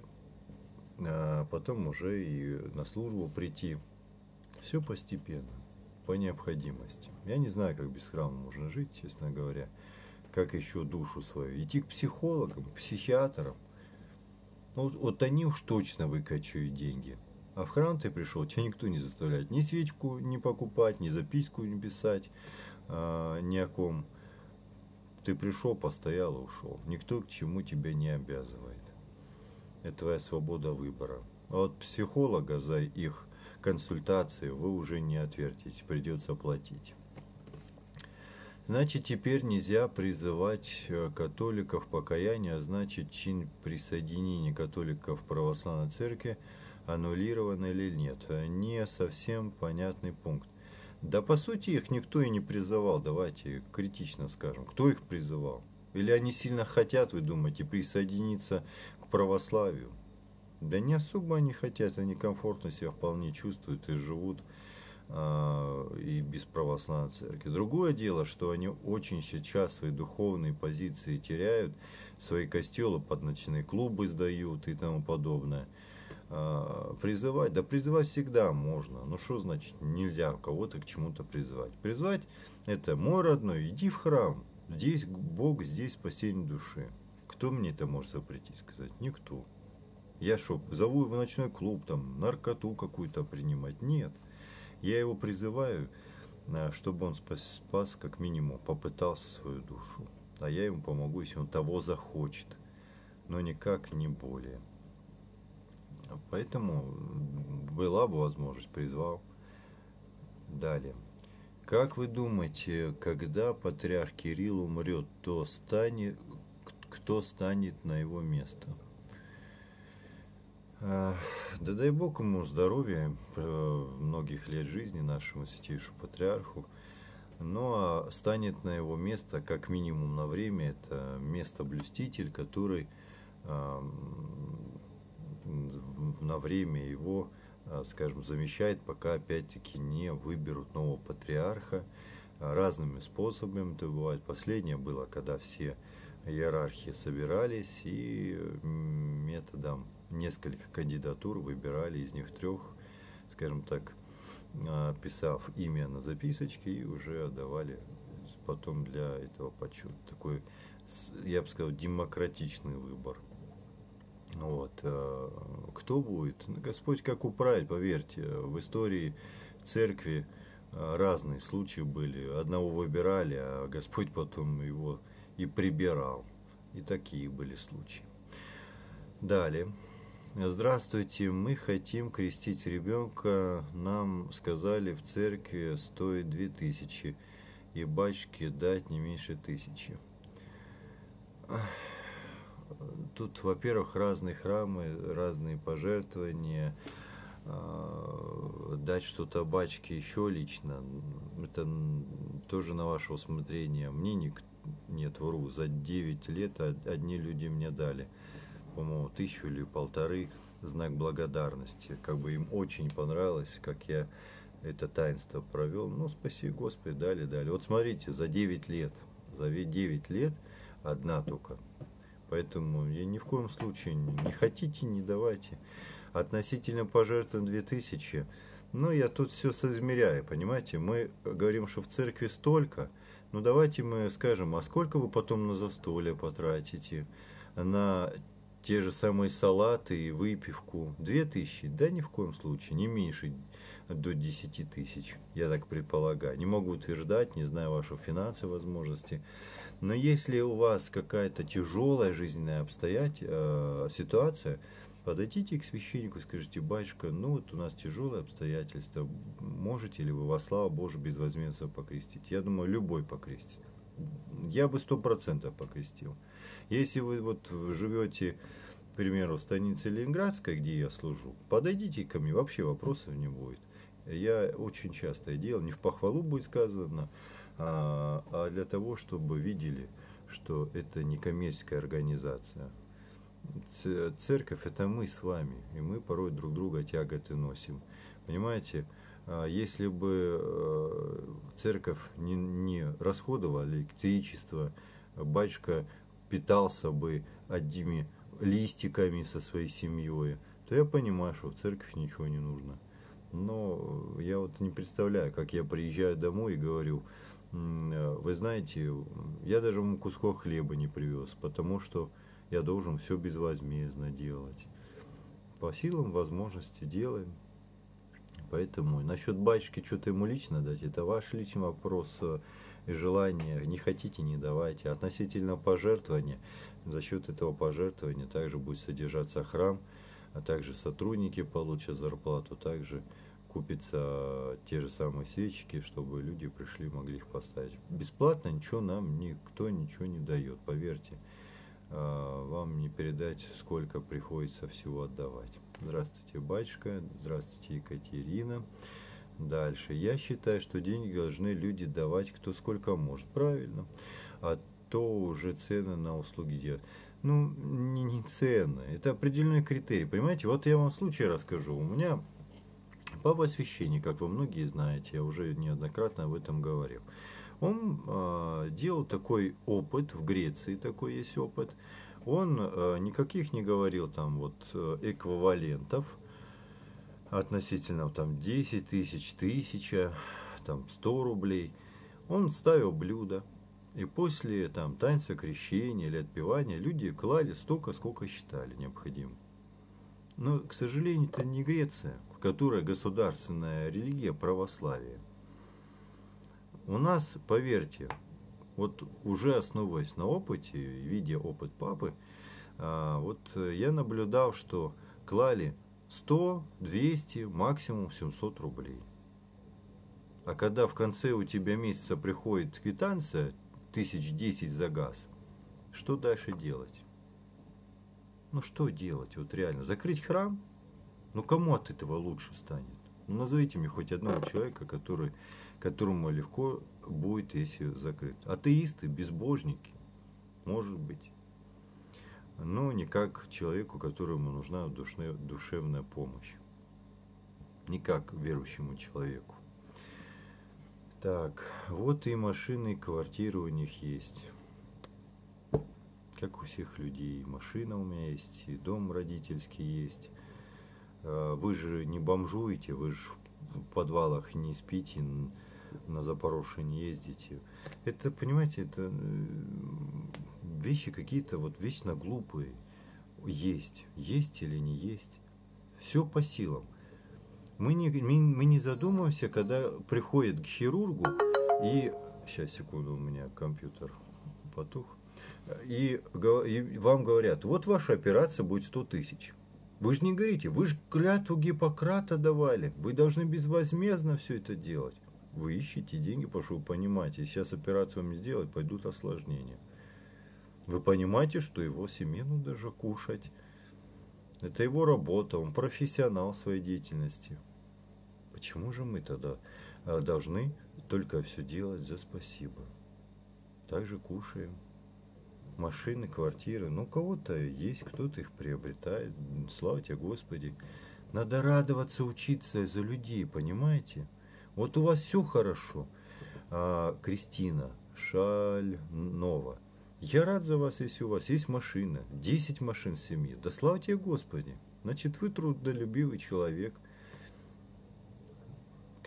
[SPEAKER 2] а потом уже и на службу прийти. Все постепенно, по необходимости. Я не знаю, как без храма можно жить, честно говоря. Как еще душу свою. Идти к психологам, к психиатрам. Ну, вот, вот они уж точно выкачивают деньги. А в храм ты пришел, тебя никто не заставляет ни свечку не покупать, ни записку не писать, а, ни о ком. Ты пришел, постоял и ушел. Никто к чему тебя не обязывает. Это твоя свобода выбора. А от психолога за их консультации вы уже не отвертитесь, придется платить. Значит, теперь нельзя призывать католиков к покаянию, а значит, чин присоединения католиков к православной церкви аннулирован или нет. Не совсем понятный пункт. Да, по сути, их никто и не призывал, давайте критично скажем. Кто их призывал? Или они сильно хотят, вы думаете, присоединиться к православию? Да не особо они хотят, они комфортно себя вполне чувствуют и живут э, и без православной церкви. Другое дело, что они очень сейчас свои духовные позиции теряют, свои костелы под ночные клубы сдают и тому подобное. Э, призывать, да призывать всегда можно. Ну что значит нельзя кого-то к чему-то призывать? Призвать это мой родной, иди в храм, здесь Бог, здесь спасение души. Кто мне это может запретить сказать? Никто. Я что, зову его в ночной клуб, там, наркоту какую-то принимать? Нет. Я его призываю, чтобы он спас, спас, как минимум, попытался свою душу. А я ему помогу, если он того захочет. Но никак не более. Поэтому была бы возможность, призвал. Далее. Как вы думаете, когда патриарх Кирилл умрет, то станет, кто станет на его место? Да дай Бог ему здоровья, многих лет жизни нашему святейшему патриарху. Ну а станет на его место, как минимум на время, это место-блюститель, который на время его, скажем, замещает, пока опять-таки не выберут нового патриарха. Разными способами это бывает. Последнее было, когда все иерархи собирались и методом нескольких кандидатур выбирали из них трех, скажем так, писав имя на записочке и уже отдавали потом для этого почета. Такой, я бы сказал, демократичный выбор. Вот. Кто будет? Господь как управит, поверьте. В истории церкви разные случаи были. Одного выбирали, а Господь потом его и прибирал. И такие были случаи. Далее. Здравствуйте, мы хотим крестить ребенка. Нам сказали, в церкви стоит две тысячи, и батюшке дать не меньше тысячи. Тут, во-первых, разные храмы, разные пожертвования. Дать что-то батюшке еще лично, это тоже на ваше усмотрение. Мне не, нет, вру, за девять лет одни люди мне дали, по-моему, тысячу или полторы, знак благодарности. Как бы им очень понравилось, как я это таинство провел. Ну, спасибо, Господи, дали, дали. Вот смотрите, за девять лет, за девять лет одна только. Поэтому я ни в коем случае не хотите, не давайте. Относительно пожертвований две тысячи, Ну, я тут все соизмеряю, понимаете? Мы говорим, что в церкви столько, ну давайте мы скажем, а сколько вы потом на застолье потратите, на те же самые салаты и выпивку? Две тысячи? Да ни в коем случае, не меньше до десяти тысяч, я так предполагаю. Не могу утверждать, не знаю ваши финансовые возможности. Но если у вас какая-то тяжелая жизненная обстоятельства, ситуация, подойдите к священнику и скажите: батюшка, ну вот у нас тяжелые обстоятельства, можете ли вы во славу Божию безвозмездно покрестить? Я думаю, любой покрестит. Я бы сто процентов покрестил. Если вы вот живете, к примеру, в станице Ленинградской, где я служу, подойдите ко мне, вообще вопросов не будет. Я очень часто это делал, не в похвалу будет сказано, а, а для того, чтобы видели, что это не коммерческая организация. Церковь – это мы с вами, и мы порой друг друга тяготы носим. Понимаете, если бы церковь не, не расходовала электричество, батюшка питался бы одними листиками со своей семьей, то я понимаю, что в церковь ничего не нужно. Но я вот не представляю, как я приезжаю домой и говорю: вы знаете, я даже вам кусок хлеба не привез, потому что я должен все безвозмездно делать. По силам возможности делаем. Поэтому насчет батюшки что-то ему лично дать, это ваш личный вопрос и желание. Не хотите, не давайте. Относительно пожертвования, за счет этого пожертвования также будет содержаться храм, а также сотрудники получат зарплату, также купятся те же самые свечки, чтобы люди пришли, могли их поставить. Бесплатно ничего нам никто ничего не дает, поверьте. Вам не передать, сколько приходится всего отдавать. Здравствуйте, батюшка. Здравствуйте, Екатерина. Дальше. Я считаю, что деньги должны люди давать кто сколько может. Правильно. А то уже цены на услуги делать. Ну, не, не цены. Это определенный критерий. Понимаете, вот я вам случай расскажу. У меня папа священник, как вы многие знаете. Я уже неоднократно об этом говорил. Он э, делал такой опыт, в Греции такой есть опыт. Он э, никаких не говорил там вот эквивалентов относительно там десять тысяч, тысяча, там сто рублей. Он ставил блюдо, и после там танца крещения или отпевания люди клали столько, сколько считали необходимым. Но, к сожалению, это не Греция, которая государственная религия православие. У нас, поверьте, вот уже основываясь на опыте, видя опыт папы, вот я наблюдал, что клали сто, двести, максимум семьсот рублей. А когда в конце у тебя месяца приходит квитанция тысяч десять за газ, что дальше делать? Ну что делать? Вот реально, закрыть храм? Ну кому от этого лучше станет? Ну назовите мне хоть одного человека, который... которому легко будет, если закрыт. Атеисты, безбожники, может быть. Но не как человеку, которому нужна душевная помощь. Не как верующему человеку. Так, вот и машины, и квартиры у них есть. Как у всех людей. И машина у меня есть, и дом родительский есть. Вы же не бомжуете, вы же в подвалах не спите, на Запорожье не ездите. Это, понимаете, это вещи какие-то вот вечно глупые. Есть. Есть или не есть. Все по силам. Мы не, мы не задумываемся, когда приходит к хирургу и... Сейчас, секунду, у меня компьютер потух. И, и вам говорят: вот ваша операция будет сто тысяч. Вы же не говорите, вы же клятву Гиппократа давали. Вы должны безвозмездно все это делать. Вы ищете деньги, потому что вы понимаете, сейчас операцию вам сделать, пойдут осложнения. Вы понимаете, что его семену даже кушать. Это его работа, он профессионал в своей деятельности. Почему же мы тогда должны только все делать за спасибо? Также кушаем. Машины, квартиры, ну у кого-то есть, кто-то их приобретает. Слава тебе, Господи. Надо радоваться, учиться за людей, понимаете? Вот у вас все хорошо, а, Кристина Шальнова. Я рад за вас, если у вас есть машина, десять машин в семье. Да слава тебе, Господи. Значит, вы трудолюбивый человек.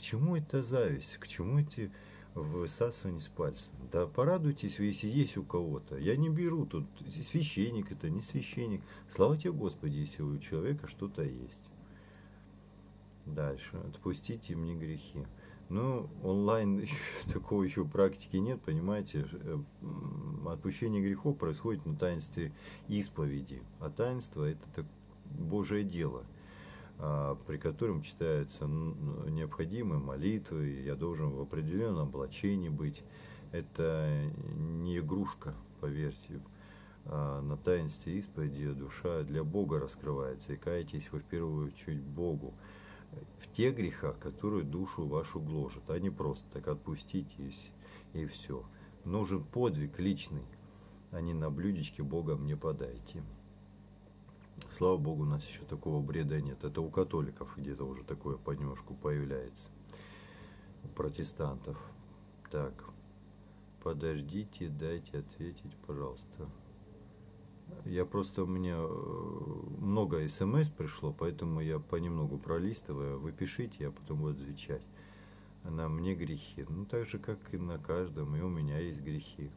[SPEAKER 2] чему эта зависть? К чему эти высасывания с пальца? Да порадуйтесь вы, если есть у кого-то. Я не беру тут, священник это, не священник. Слава тебе, Господи, если у человека что-то есть. Дальше. Отпустите мне грехи. Ну, онлайн еще, такого еще практики нет, понимаете. Отпущение грехов происходит на таинстве исповеди. А таинство это так, Божие дело, при котором читаются необходимые молитвы. Я должен в определенном облачении быть. Это не игрушка, поверьте. На таинстве исповеди душа для Бога раскрывается. И каетесь вы в первую очередь Богу в тех грехах, которые душу вашу гложат, а не просто так отпуститесь и все. Нужен подвиг личный, а не на блюдечке Бога мне подайте. Слава Богу, у нас еще такого бреда нет. Это у католиков где-то уже такое понемножку появляется. У протестантов. Так, подождите, дайте ответить, пожалуйста. Я просто, у меня много смс пришло, поэтому я понемногу пролистываю. Вы пишите, я потом буду отвечать. На мне грехи. Ну, так же, как и на каждом, и у меня есть грехи.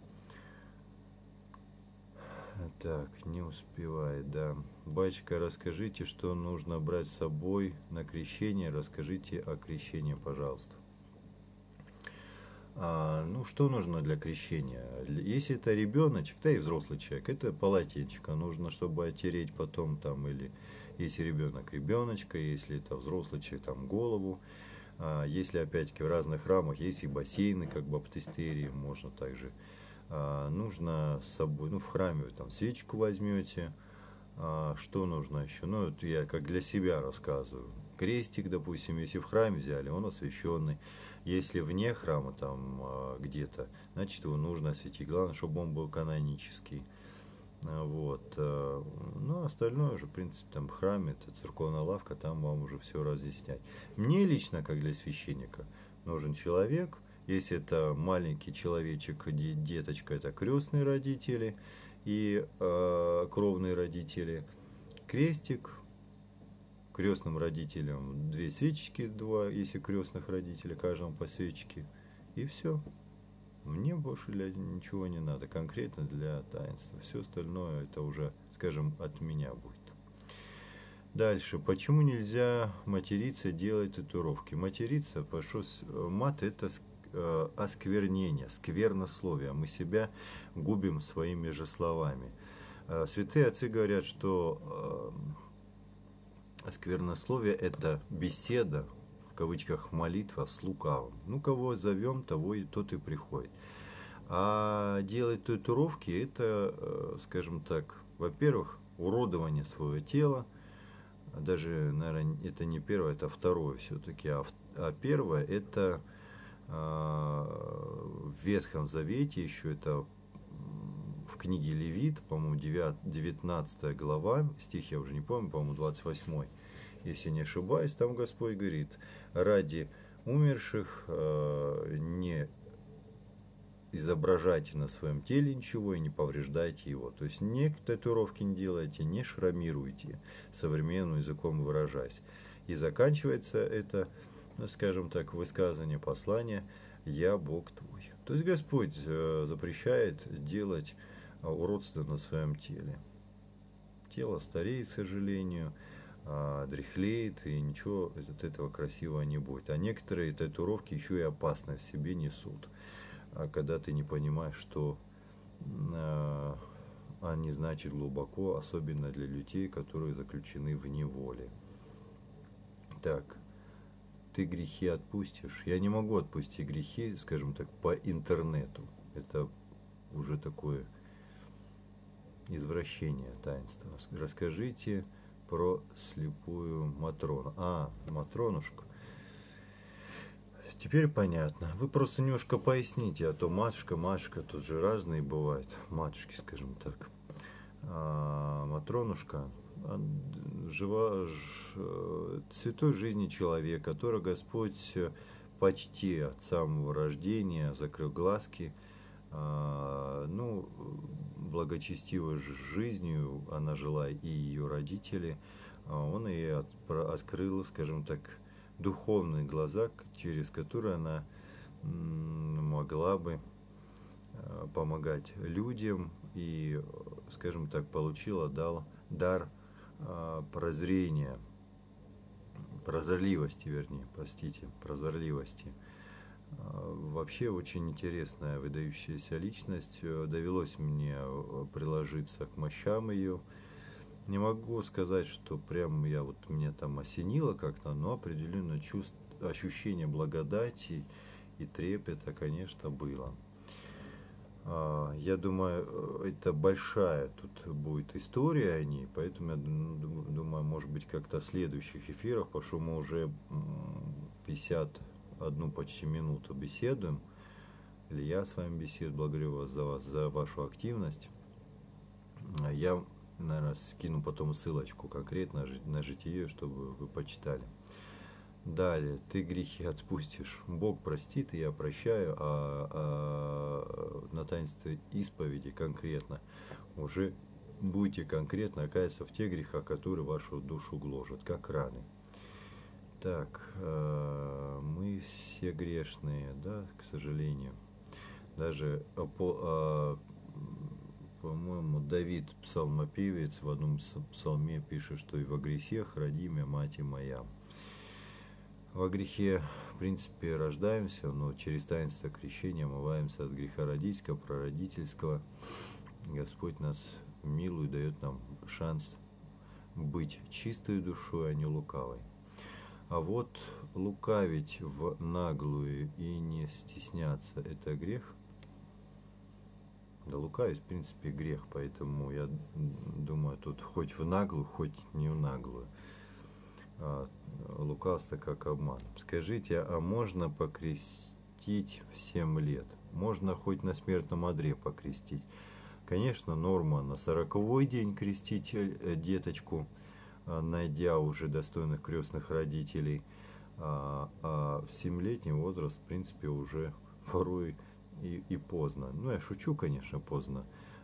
[SPEAKER 2] Так, не успевает, да. Батюшка, расскажите, что нужно брать с собой на крещение. Расскажите о крещении, пожалуйста. А, ну, что нужно для крещения? Если это ребеночек, да и взрослый человек, это полотенчика. Нужно, чтобы оттереть потом там, или если ребенок, ребеночка, если это взрослый человек, там голову. А, если опять-таки в разных храмах есть и бассейны, как баптистерии, можно также. А, нужно с собой, ну, в храме вы там свечку возьмете. А, что нужно еще? Ну, это я как для себя рассказываю. Крестик, допустим, если в храме взяли, он освященный. Если вне храма там где-то, значит его нужно осветить. Главное, чтобы он был канонический. Вот. Ну, остальное уже, в принципе, там в храме, это церковная лавка, там вам уже все разъяснять. Мне лично, как для священника, нужен человек. Если это маленький человечек, деточка, это крестные родители и э, кровные родители. Крестик. Крестным родителям две свечечки, два, если крестных родителей, каждому по свечке. И все. Мне больше для ничего не надо, конкретно для таинства. Все остальное это уже, скажем, от меня будет. Дальше. Почему нельзя материться, делать татуировки? Материться, потому что мат это осквернение, сквернословие. Мы себя губим своими же словами. Святые отцы говорят, что сквернословие – это беседа, в кавычках, молитва с лукавым. Ну, кого зовем, того и тот и приходит. А делать татуировки – это, скажем так, во-первых, уродование своего тела. Даже, наверное, это не первое, это второе все-таки. А, а первое – это э, в Ветхом Завете еще, это в книге Левит, по-моему, девятнадцатая глава, стих я уже не помню, по-моему, двадцать восьмой, если не ошибаюсь, там Господь говорит: ради умерших э, не изображайте на своем теле ничего и не повреждайте его. То есть не татуировки не делайте, не шрамируйте, современным языком выражаясь. И заканчивается это, скажем так, высказывание послания: «Я Бог твой». То есть Господь э, запрещает делать уродство на своем теле. Тело стареет, к сожалению, дряхлеет, и ничего от этого красивого не будет. А некоторые татуировки еще и опасность в себе несут. А когда ты не понимаешь, что э, они значат глубоко, особенно для людей, которые заключены в неволе. Так, ты грехи отпустишь? Я не могу отпустить грехи, скажем так, по интернету. Это уже такое извращение таинства. Расскажите про слепую Матрону. А, Матронушку. Теперь понятно. Вы просто немножко поясните, а то матушка, матушка, тут же разные бывают. Матушки, скажем так. А, Матронушка жива, ж, святой жизни человек, который Господь почти от самого рождения закрыл глазки. А, ну, благочестивой жизнью она жила, и ее родители. Он ей от, открыл, скажем так, духовные глаза, через которые она могла бы помогать людям и, скажем так, получила дал, дар прозрения, прозорливости, вернее, простите, прозорливости. Вообще очень интересная, выдающаяся личность. Довелось мне приложиться к мощам ее. Не могу сказать, что прям я вот меня там осенило как-то, но определенно чувство, ощущение благодати и трепета, конечно, было. Я думаю, это большая тут будет история о ней, поэтому я думаю, может быть, как-то в следующих эфирах, потому что мы уже пятьдесят одну почти минуту беседуем, или я с вами беседую, благодарю вас за, вас, за вашу активность. Я, наверное, скину потом ссылочку конкретно на житие, чтобы вы почитали. Далее, ты грехи отпустишь, Бог простит, и я прощаю, а, а на таинстве исповеди конкретно уже будете конкретно оказываться в тех грехах, которые вашу душу гложат, как раны. Так, э, мы все грешные, да, к сожалению. Даже, по, э, по-моему, Давид, псалмопевец, в одном псалме пишет, что и во грехах роди меня, мать моя. Во грехе, в принципе, рождаемся, но через таинство крещения омываемся от греха родительского, прародительского. Господь нас милует, дает нам шанс быть чистой душой, а не лукавой. А вот лукавить в наглую и не стесняться – это грех? Да, лукавить, в принципе, грех, поэтому я думаю, тут хоть в наглую, хоть не в наглую. А, лукавство как обман. Скажите, а можно покрестить в семь лет? Можно хоть на смертном одре покрестить. Конечно, норма на сороковой день крестить деточку, найдя уже достойных крестных родителей, а, а в семилетний возраст, в принципе, уже порой и, и поздно. Ну, я шучу, конечно, поздно.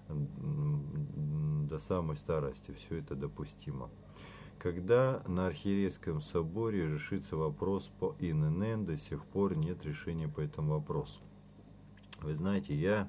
[SPEAKER 2] До самой старости все это допустимо. Когда на Архиерейском соборе решится вопрос по ИНН, до сих пор нет решения по этому вопросу. Вы знаете, я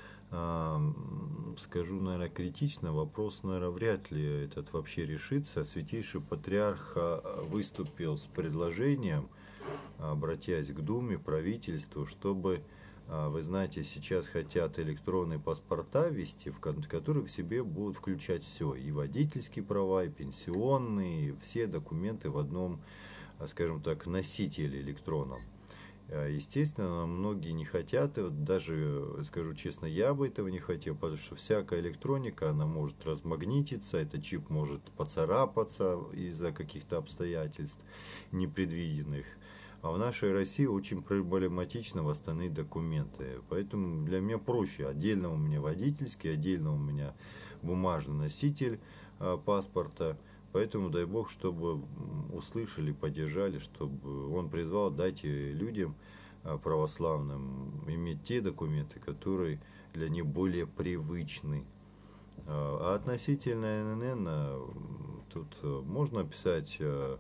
[SPEAKER 2] скажу, наверное, критично, вопрос, наверное, вряд ли этот вообще решится. Святейший Патриарх выступил с предложением, обратясь к Думе, правительству, чтобы, вы знаете, сейчас хотят электронные паспорта ввести, в которые в себе будут включать все, и водительские права, и пенсионные, и все документы в одном, скажем так, носителе электронном. Естественно, многие не хотят, и вот даже, скажу честно, я бы этого не хотел, потому что всякая электроника, она может размагнититься, этот чип может поцарапаться из-за каких-то обстоятельств непредвиденных. А в нашей России очень проблематично восстановить документы, поэтому для меня проще. Отдельно у меня водительский, отдельно у меня бумажный носитель паспорта. Поэтому дай Бог, чтобы услышали, поддержали, чтобы он призвал, дайте людям православным иметь те документы, которые для них более привычны. А относительно ИНН, тут можно писать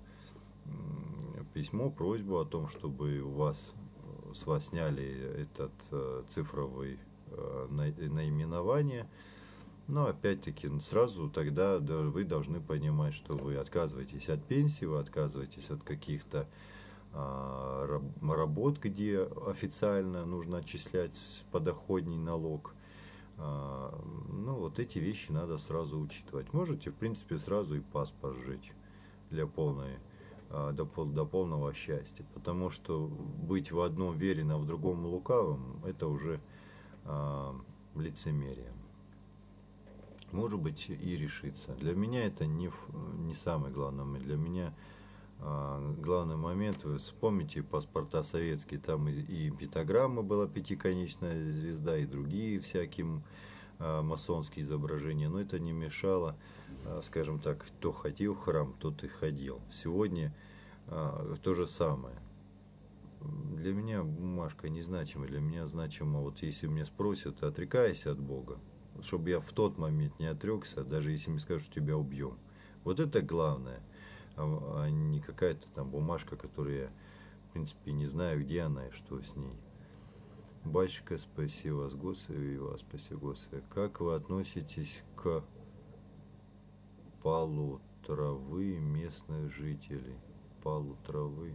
[SPEAKER 2] письмо, просьбу о том, чтобы у вас, с вас сняли этот цифровый наименование. Но опять-таки сразу тогда вы должны понимать, что вы отказываетесь от пенсии, вы отказываетесь от каких-то а, работ, где официально нужно отчислять подоходный налог. А, ну вот эти вещи надо сразу учитывать. Можете, в принципе, сразу и паспорт сжечь для полной, а, до, до полного счастья. Потому что быть в одном верен, а в другом лукавым, это уже а, лицемерие. Может быть, и решится. Для меня это не, не самый главный. Для меня а, главный момент, вы вспомните паспорта советские, там и, и пентаграмма была, пятиконечная звезда, и другие всякие а, масонские изображения. Но это не мешало, а, скажем так, кто ходил в храм, тот и ходил. Сегодня а, то же самое. Для меня бумажка незначима. Для меня значимо, вот если меня спросят, отрекайся от Бога, чтобы я в тот момент не отрекся, даже если мне скажут, что тебя убьем. Вот это главное. а, а не какая-то там бумажка, которую я, в принципе, не знаю, где она и что с ней. Батюшка, спаси вас, Господи, и вас спаси, Господи. Как вы относитесь к палу травы местных жителей? Палу травы.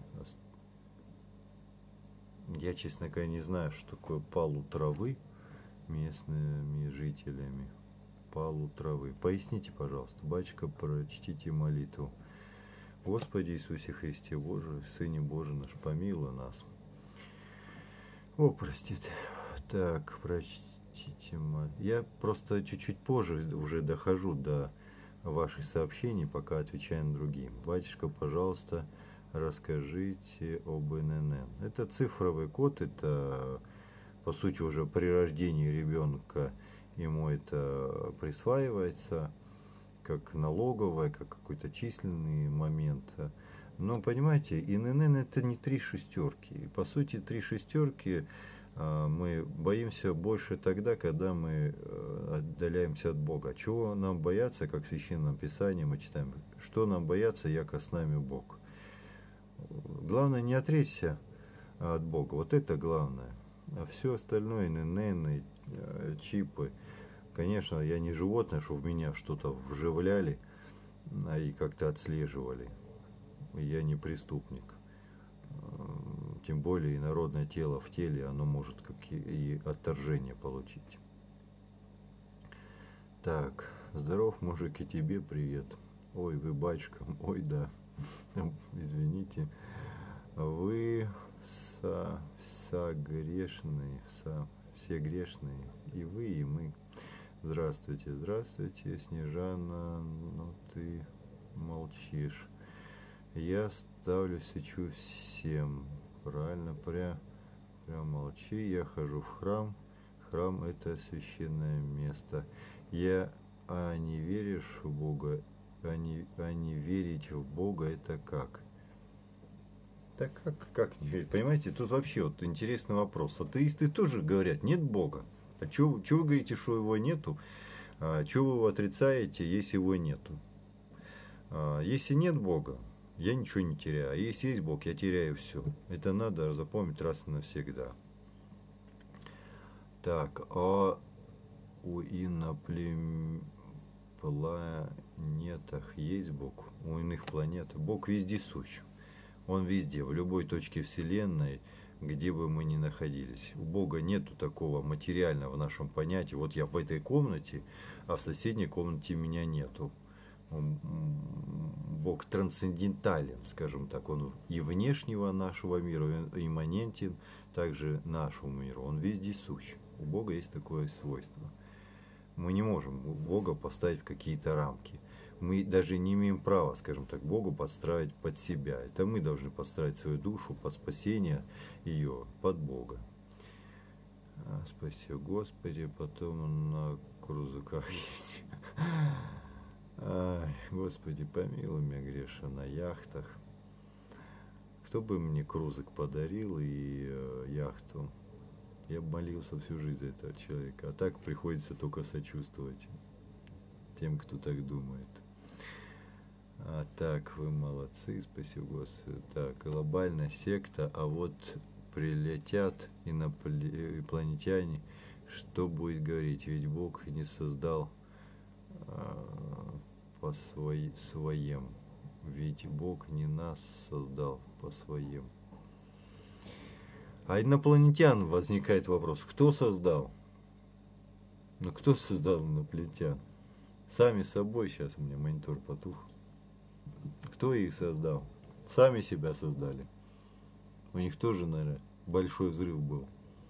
[SPEAKER 2] Я, честно говоря, не знаю, что такое палу травы местными жителями. Палу травы. Поясните, пожалуйста. Батюшка, прочтите молитву. Господи Иисусе Христе Боже, Сыне Божий наш, помилуй нас. О, простите. Так, прочтите молитву. Я просто чуть-чуть позже уже дохожу до ваших сообщений, пока отвечаю на другие. Батюшка, пожалуйста, расскажите об эн эн эн. Это цифровой код, это, по сути, уже при рождении ребенка ему это присваивается как налоговое, как какой-то численный момент. Но, понимаете, эн эн эн это не три шестерки. И, по сути, три шестерки мы боимся больше тогда, когда мы отдаляемся от Бога. Чего нам бояться, как в Священном Писании мы читаем, что нам бояться, яко с нами Бог. Главное не отречься от Бога, вот это главное. А все остальное, эн эн эн, чипы, конечно, я не животное, что в меня что-то вживляли а и как-то отслеживали. Я не преступник. Тем более инородное тело в теле, оно может как и отторжение получить. Так, здоров, мужик, и тебе привет. Ой, вы батюшка, ой, да, извините. Вы со, согрешные, со, все грешные, и вы, и мы. Здравствуйте, здравствуйте, Снежана, ну ты молчишь. Я ставлю свечу всем. Правильно, прям, прям молчи. Я хожу в храм. Храм – это священное место. Я, а не веришь в Бога, а не, а не верить в Бога – это как? Так как, как не верить? Понимаете, тут вообще вот интересный вопрос. Атеисты тоже говорят, нет Бога. А что вы говорите, что его нету? А что вы его отрицаете, если его нету? А, если нет Бога, я ничего не теряю. А если есть Бог, я теряю все. Это надо запомнить раз и навсегда. Так, а у инопланетах есть Бог? У иных планет Бог вездесущ. Он везде, в любой точке Вселенной, где бы мы ни находились. У Бога нету такого материального в нашем понятии. Вот я в этой комнате, а в соседней комнате меня нету. Бог трансцендентален, скажем так, он и внешнего нашего мира имманентен, также нашему миру, он вездесущ. У Бога есть такое свойство. Мы не можем Бога поставить в какие-то рамки. Мы даже не имеем права, скажем так, Богу подстраивать под себя. Это мы должны подстраивать свою душу под спасение ее, под Бога. Спаси Господи, потом на крузаках есть. Ай, Господи, помилуй меня, греша, на яхтах. Кто бы мне крузак подарил и э, яхту, я бы молился всю жизнь за этого человека. А так приходится только сочувствовать тем, кто так думает. А так, вы молодцы, спасибо Господи. Так, глобальная секта, а вот прилетят инопланетяне, что будет говорить? Ведь Бог не создал по своей, своем. Ведь Бог не нас создал по своем. А инопланетян возникает вопрос, кто создал? Ну кто создал инопланетян? Сами собой, сейчас у меня монитор потух. Кто их создал? Сами себя создали. У них тоже, наверное, большой взрыв был.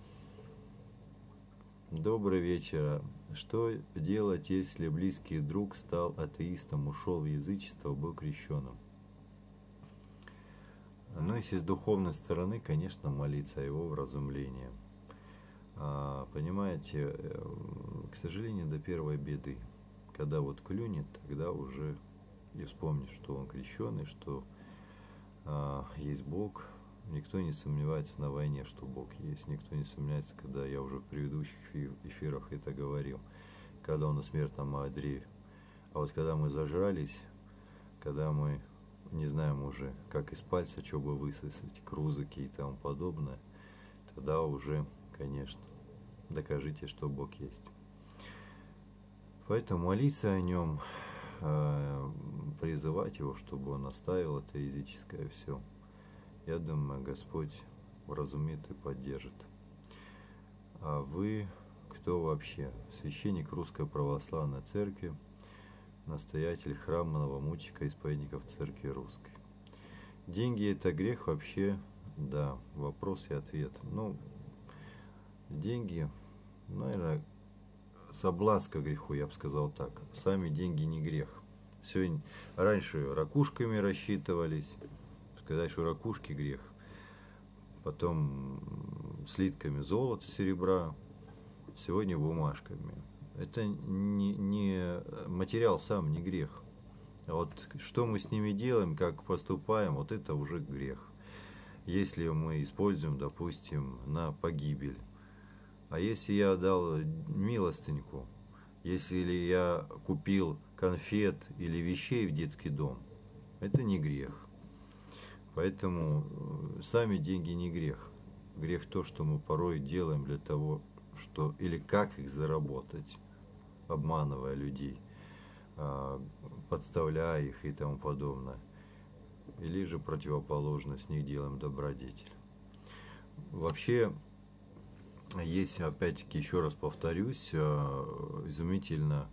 [SPEAKER 2] Добрый вечер. Что делать, если близкий друг стал атеистом, ушел в язычество, был крещеным? Ну, если с духовной стороны, конечно, молиться о его вразумлении. А, понимаете, к сожалению, до первой беды. Когда вот клюнет, тогда уже и вспомнит, что он крещеный, что а, есть Бог. Никто не сомневается на войне, что Бог есть. Никто не сомневается, когда я уже в предыдущих эфирах это говорил, когда он на смертном одре. А вот когда мы зажрались, когда мы не знаем уже, как из пальца, что бы высосать, крузыки и тому подобное, тогда уже, конечно, докажите, что Бог есть. Поэтому молиться о нем, призывать его, чтобы он оставил это языческое все. Я думаю, Господь вразумит и поддержит. А вы кто вообще? Священник Русской Православной Церкви, настоятель храма новомученика исповедников Церкви Русской. Деньги – это грех вообще? Да, вопрос и ответ. Ну, деньги, наверное, соблазн к греху, я бы сказал так. Сами деньги не грех. Сегодня, раньше ракушками рассчитывались, сказать, что ракушки грех. Потом слитками золота, серебра, сегодня бумажками. Это не, не материал сам, не грех. А вот что мы с ними делаем, как поступаем, вот это уже грех. Если мы используем, допустим, на погибель. А если я дал милостыньку, если я купил конфет или вещей в детский дом, это не грех. Поэтому сами деньги не грех. Грех то, что мы порой делаем для того, что или как их заработать, обманывая людей, подставляя их и тому подобное. Или же противоположно, с них делаем добродетель. Вообще, есть, опять-таки, еще раз повторюсь, изумительно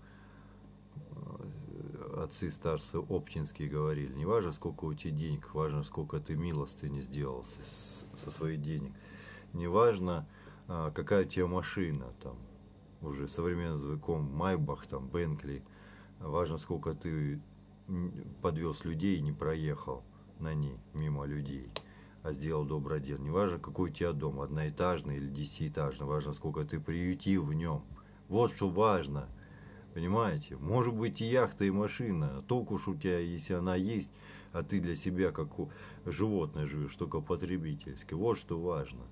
[SPEAKER 2] отцы старцы оптинские говорили, не важно, сколько у тебя денег, важно, сколько ты милостыни сделал со, со своих денег. Не важно, какая у тебя машина, там, уже современным языком, Майбах, там, Бенкли. Важно, сколько ты подвез людей и не проехал на ней, мимо людей, а сделал доброе дело. Не важно, какой у тебя дом, одноэтажный или десятиэтажный, важно, сколько ты приютил в нем. Вот что важно. Понимаете? Может быть и яхта, и машина. Толку ж у тебя, если она есть, а ты для себя как животное живешь, только потребительски. Вот что важно.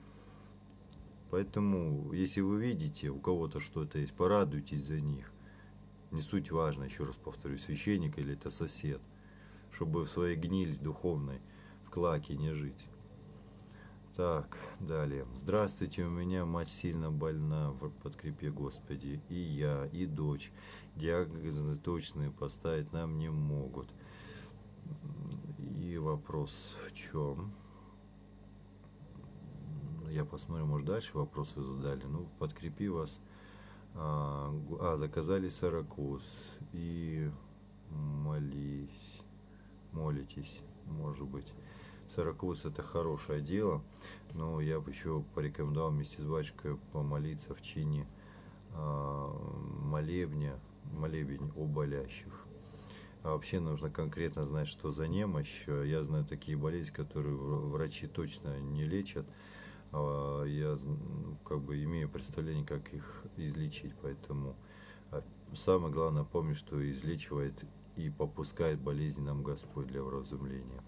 [SPEAKER 2] Поэтому, если вы видите, у кого-то что-то есть, порадуйтесь за них. Не суть важно, еще раз повторю, священник или это сосед. Чтобы в своей гниль духовной в клаке не жить. Так, далее. Здравствуйте, у меня мать сильно больна, подкрепи Господи, и я, и дочь. Диагнозы точные поставить нам не могут. И вопрос в чем? Я посмотрю, может, дальше вопрос вы задали. Ну, подкрепи вас. А, а заказали сорокус и молись, молитесь, может быть. Сорокус это хорошее дело, но я бы еще порекомендовал вместе с батюшкой помолиться в чине а, молебня, молебень о болящих. А вообще нужно конкретно знать, что за немощь. Я знаю такие болезни, которые врачи точно не лечат. А я как бы имею представление, как их излечить, поэтому самое главное помнить, что излечивает и попускает болезни нам Господь для вразумления.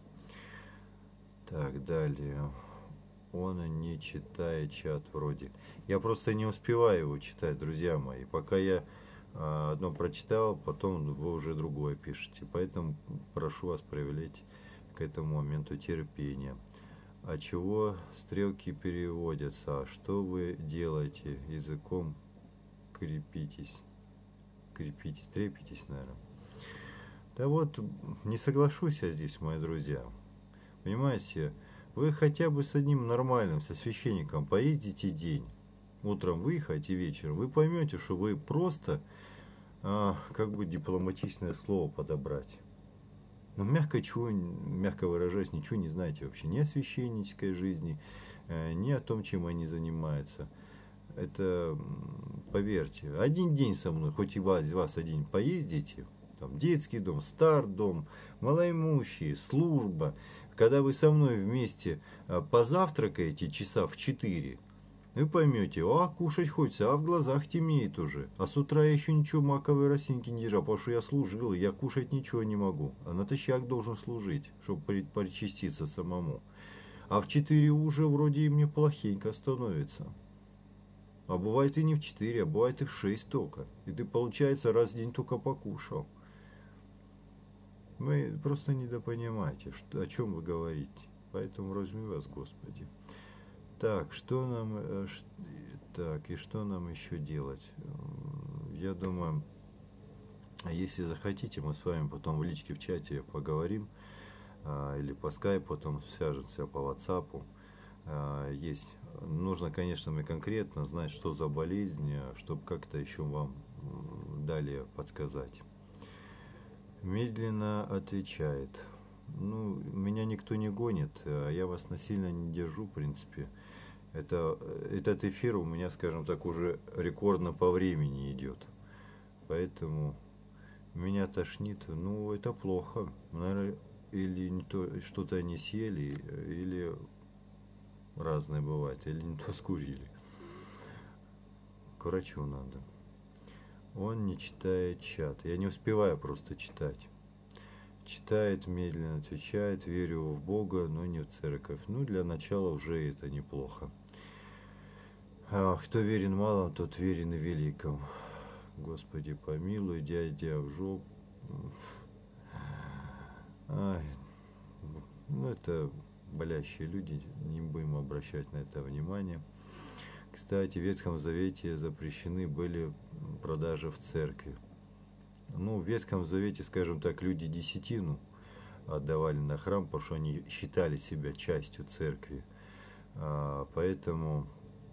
[SPEAKER 2] Так, далее. Он не читает чат вроде. Я просто не успеваю его читать, друзья мои. Пока я а, одно прочитал, потом вы уже другое пишете. Поэтому прошу вас проявлять к этому моменту терпения. А чего стрелки переводятся? А что вы делаете? Языком крепитесь. Крепитесь, трепитесь, наверное. Да вот, не соглашусь я здесь, мои друзья. Понимаете, вы хотя бы с одним нормальным, со священником поездите день, утром выехать и вечером, вы поймете, что вы просто, а, как бы дипломатичное слово подобрать. Но мягко, чего, мягко выражаясь, ничего не знаете вообще ни о священнической жизни, ни о том, чем они занимаются. Это, поверьте, один день со мной, хоть и вас, вас один поездите, там, детский дом, стар-дом, малоимущие, служба. Когда вы со мной вместе позавтракаете часа в четыре, вы поймете, а кушать хочется, а в глазах темнеет уже. А с утра я еще ничего маковой росинки не держал, потому что я служил, и я кушать ничего не могу. А натощак должен служить, чтобы причаститься самому. А в четыре уже вроде и мне плохенько становится. А бывает и не в четыре, а бывает и в шесть только. И ты, получается, раз в день только покушал. Вы просто недопонимаете, что, о чем вы говорите. Поэтому возьми вас, Господи. Так, что нам, э, ш- так, и что нам еще делать? Я думаю, если захотите, мы с вами потом в личке в чате поговорим, а, или по скайпу, потом свяжемся по ватсапу. А, есть. Нужно, конечно, мне конкретно знать, что за болезнь, чтобы как-то еще вам м, далее подсказать. Медленно отвечает. Ну, меня никто не гонит, а я вас насильно не держу, в принципе. Это, этот эфир у меня, скажем так, уже рекордно по времени идет. Поэтому меня тошнит. Ну, это плохо. Наверное, или не то, что-то они съели, или разное бывает, или не то скурили. К врачу надо. Он не читает чат. Я не успеваю просто читать. Читает, медленно отвечает, верю в Бога, но не в церковь. Ну, для начала уже это неплохо. А кто верен малым, тот верен и великому. Господи, помилуй, дядя в жопу. Ай, ну, это болящие люди, не будем обращать на это внимание. Кстати, в Ветхом Завете запрещены были продажи в церкви. Ну, в Ветхом Завете, скажем так, люди десятину отдавали на храм, потому что они считали себя частью церкви. А, поэтому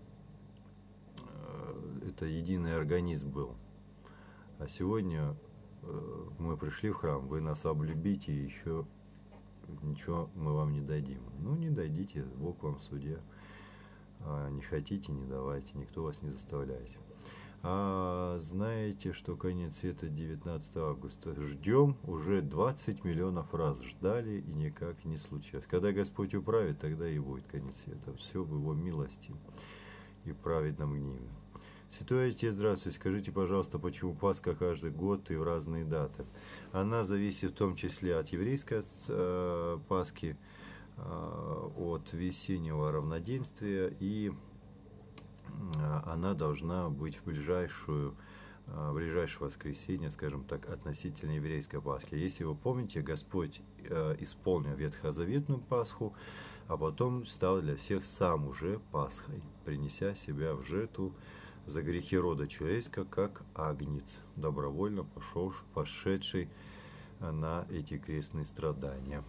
[SPEAKER 2] это единый организм был. А сегодня мы пришли в храм, вы нас облюбите, и еще ничего мы вам не дадим. Ну, не дадите, Бог вам судья. А не хотите, не давайте, никто вас не заставляет. А знаете, что конец света девятнадцатого августа? Ждем, уже двадцать миллионов раз ждали, и никак не случилось. Когда Господь управит, тогда и будет конец света. Все в Его милости и праведном гневе. Святой Отец, здравствуйте. Скажите, пожалуйста, почему Пасха каждый год и в разные даты? Она зависит в том числе от еврейской э, Пасхи, э, от весеннего равноденствия, и э, она должна быть в ближайшую, э, в ближайшее воскресенье, скажем так, относительно еврейской Пасхи. Если вы помните, Господь э, исполнил ветхозаветную Пасху, а потом стал для всех сам уже Пасхой, принеся себя в жертву за грехи рода человеческого, как агнец, добровольно пошел, пошедший на эти крестные страдания.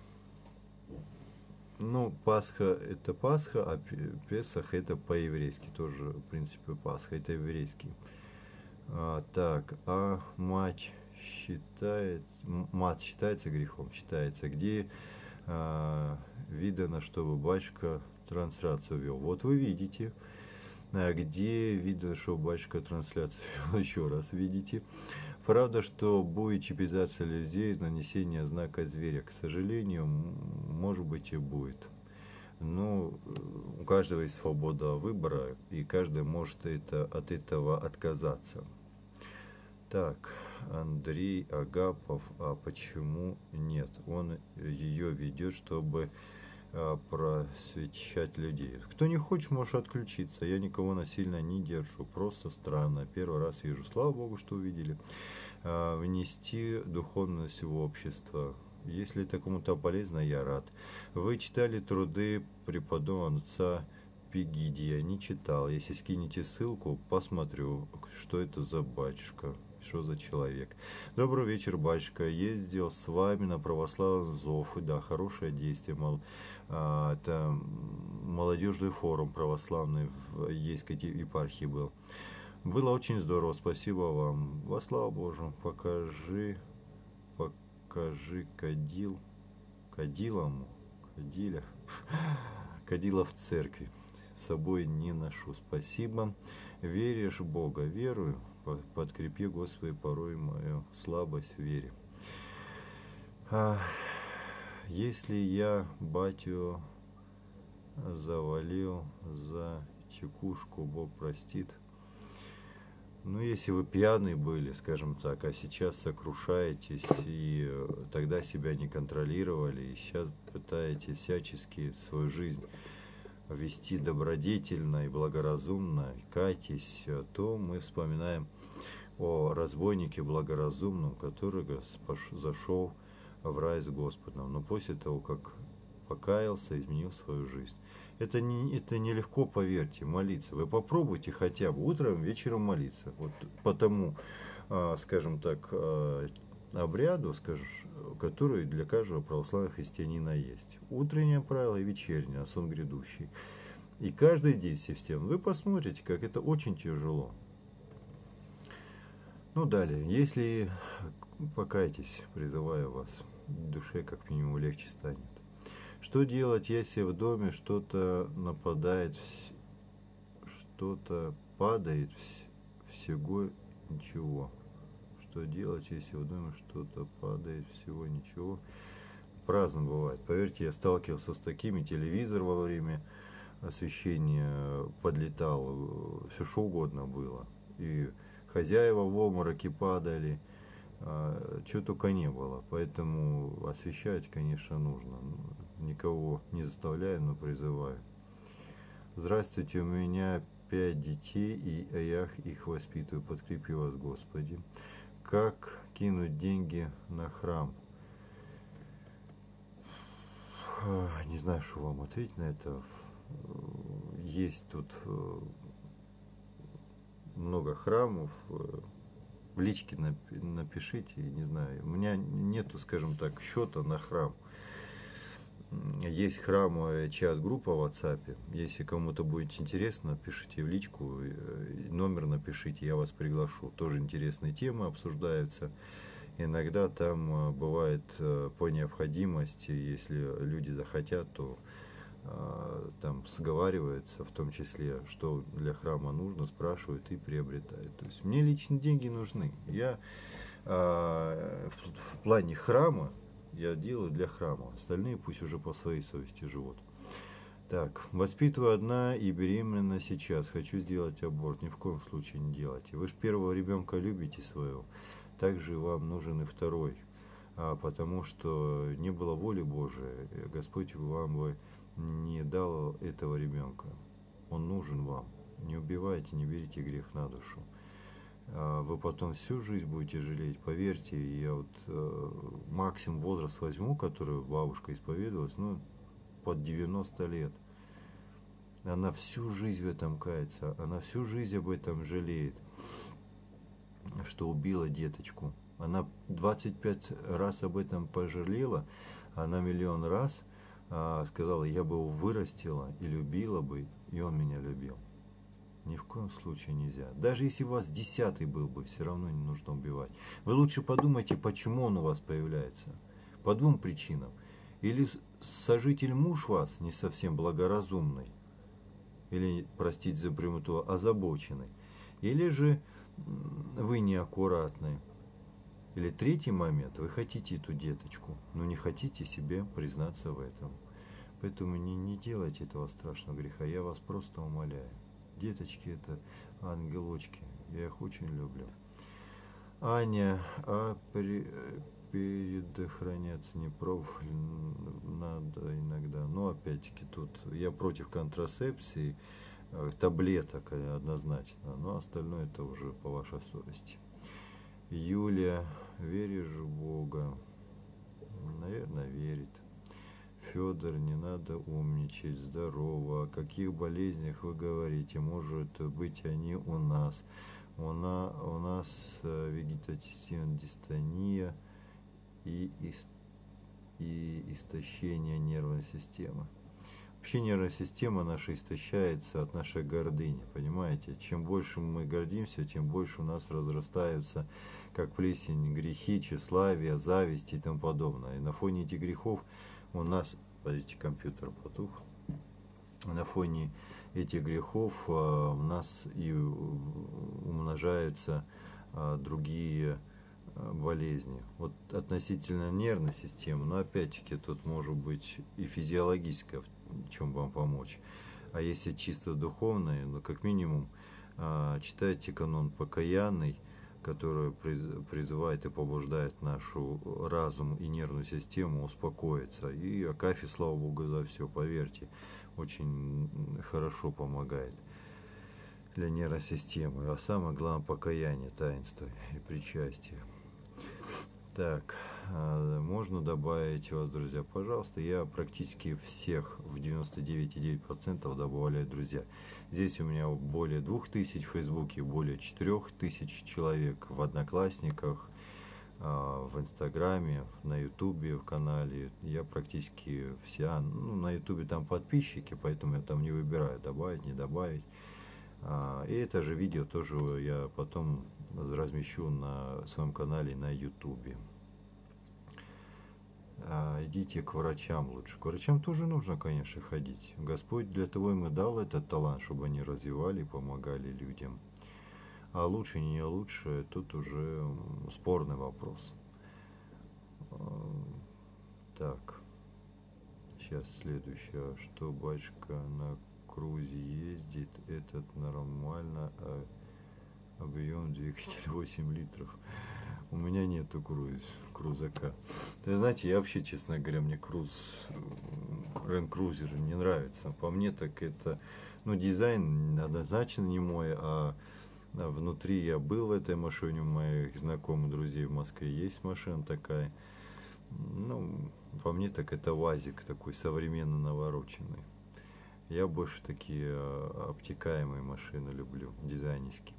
[SPEAKER 2] Ну, Пасха – это Пасха, а Песах – это по-еврейски, тоже, в принципе, Пасха – это еврейский. А, так, а мать считает, мат считается грехом? Считается. Где а, видано, чтобы батюшка трансляцию вел? Вот вы видите. Где видно, что батюшка трансляцию вел, еще раз видите. Правда, что будет чипизация людей, нанесение знака зверя. К сожалению, может быть и будет. Но у каждого есть свобода выбора, и каждый может это, от этого отказаться. Так, Андрей Агапов, а почему нет? Он ее ведет, чтобы просвещать людей. Кто не хочет, может отключиться. Я никого насильно не держу. Просто странно. Первый раз вижу. Слава Богу, что увидели. Внести духовность в общество. Если это кому-то полезно, я рад. Вы читали труды преподобного отца Пегидия? Не читал. Если скинете ссылку, посмотрю, что это за батюшка. Что за человек? Добрый вечер, батюшка. Ездил с вами на православный зов. Да, хорошее действие. Мол, а, это молодежный форум православный в Ейской епархии был. Было очень здорово. Спасибо вам. Во славу Божию. Покажи, покажи кадил, кадилому, кадиля, кадила в церкви. С собой не ношу. Спасибо. Веришь в Бога? Верую. Подкрепи, Господи, порой мою слабость в вере. А, если я батю завалил за чекушку, Бог простит. Ну, если вы пьяные были, скажем так, а сейчас сокрушаетесь, и тогда себя не контролировали, и сейчас пытаетесь всячески свою жизнь вести добродетельно и благоразумно, и кайтесь, то мы вспоминаем о разбойнике благоразумном, который зашел в рай с Господом, но после того, как покаялся, изменил свою жизнь. Это, не, это нелегко, поверьте, молиться. Вы попробуйте хотя бы утром, вечером молиться. Вот по тому, скажем так, обряду, скажешь, который для каждого православного христианина есть. Утреннее правило и вечернее, а сон грядущий. И каждый день систем. Вы посмотрите, как это очень тяжело. Ну, далее. Если покайтесь, призываю вас, в душе как минимум легче станет. Что делать, если в доме что-то нападает, что-то падает, всего ничего? Что делать, если в доме что-то падает, всего ничего? Праздно бывает. Поверьте, я сталкивался с такими. Телевизор во время освещения подлетал, все что угодно было. И хозяева в обмороке падали, чего только не было. Поэтому освещать, конечно, нужно. Никого не заставляю, но призываю. Здравствуйте, у меня пять детей, и я их воспитываю. Подкрепи вас, Господи. Как кинуть деньги на храм? Не знаю, что вам ответить на это. Есть тут много храмов. В личке напишите, не знаю. У меня нету, скажем так, счета на храм. Есть храмовая чат-группа в WhatsApp. Если кому-то будет интересно, пишите в личку, номер напишите, я вас приглашу. Тоже интересные темы обсуждаются. Иногда там бывает по необходимости, если люди захотят, то там сговариваются, в том числе, что для храма нужно, спрашивают и приобретают. То есть мне лично деньги нужны. Я в, в плане храма я делаю для храма. Остальные пусть уже по своей совести живут. Так, воспитываю одна и беременна сейчас. Хочу сделать аборт. Ни в коем случае не делайте. Вы же первого ребенка любите своего. Также вам нужен и второй. А, потому что не было воли Божией. Господь вам бы не дал этого ребенка. Он нужен вам. Не убивайте, не берите грех на душу. Вы потом всю жизнь будете жалеть. Поверьте, я вот э, максимум возраст возьму, который бабушка исповедовалась, ну, под девяносто лет. Она всю жизнь в этом кается, она всю жизнь об этом жалеет, что убила деточку. Она двадцать пять раз об этом пожалела, она миллион раз э, сказала, я бы его вырастила и любила бы, и он меня любил. Ни в коем случае нельзя. Даже если у вас десятый был бы, все равно не нужно убивать. Вы лучше подумайте, почему он у вас появляется. По двум причинам. Или сожитель муж вас не совсем благоразумный, или, простите за прямоту, озабоченный. Или же вы неаккуратны. Или третий момент, вы хотите эту деточку, но не хотите себе признаться в этом. Поэтому не, не делайте этого страшного греха, я вас просто умоляю. Деточки это ангелочки, я их очень люблю. Аня, а при, предохраняться не пробовали, надо иногда. Но опять-таки тут я против контрацепции, таблеток однозначно, но остальное это уже по вашей совести. Юлия, веришь в Бога? Наверное, верит. Федор, не надо умничать, здорово. О каких болезнях вы говорите? Может быть, они у нас. У, на, у нас вегетативная дистония и, и истощение нервной системы. Вообще нервная система наша истощается от нашей гордыни, понимаете? Чем больше мы гордимся, тем больше у нас разрастаются, как плесень, грехи, тщеславие, зависть и тому подобное. И на фоне этих грехов у нас, подождите, компьютер потух, на фоне этих грехов а, у нас и умножаются а, другие а, болезни. Вот относительно нервной системы, но опять-таки тут может быть и физиологическое, в чем вам помочь. А если чисто духовное, ну как минимум а, читайте канон покаянный, который призывает и побуждает нашу разум и нервную систему успокоиться. И Акафий, слава Богу, за все, поверьте, очень хорошо помогает для нервной системы. А самое главное, покаяние, таинство и причастие. Так, можно добавить вас, друзья, пожалуйста. Я практически всех в девяносто девять и девять десятых процента добавляю друзья. Здесь у меня более двух тысяч в Фейсбуке, более четырёх тысяч человек в Одноклассниках, в Инстаграме, на Ютубе, в канале. Я практически вся, ну, на Ютубе там подписчики, поэтому я там не выбираю, добавить, не добавить. И это же видео тоже я потом размещу на своем канале на Ютубе. Идите к врачам лучше. К врачам тоже нужно, конечно, ходить. Господь для того им и дал этот талант, чтобы они развивали и помогали людям. А лучше, не лучше, тут уже спорный вопрос. Так, сейчас следующее. Что батюшка на крузе ездит, этот нормально, а объем двигателя восемь литров. У меня нету круз, крузака. Да, знаете, я вообще, честно говоря, мне круз, Land Cruiser не нравится. По мне так это, ну, дизайн однозначно не мой, а внутри я был в этой машине, у моих знакомых, друзей в Москве есть машина такая. Ну, по мне так это УАЗик такой современно навороченный. Я больше такие обтекаемые машины люблю, дизайнерские.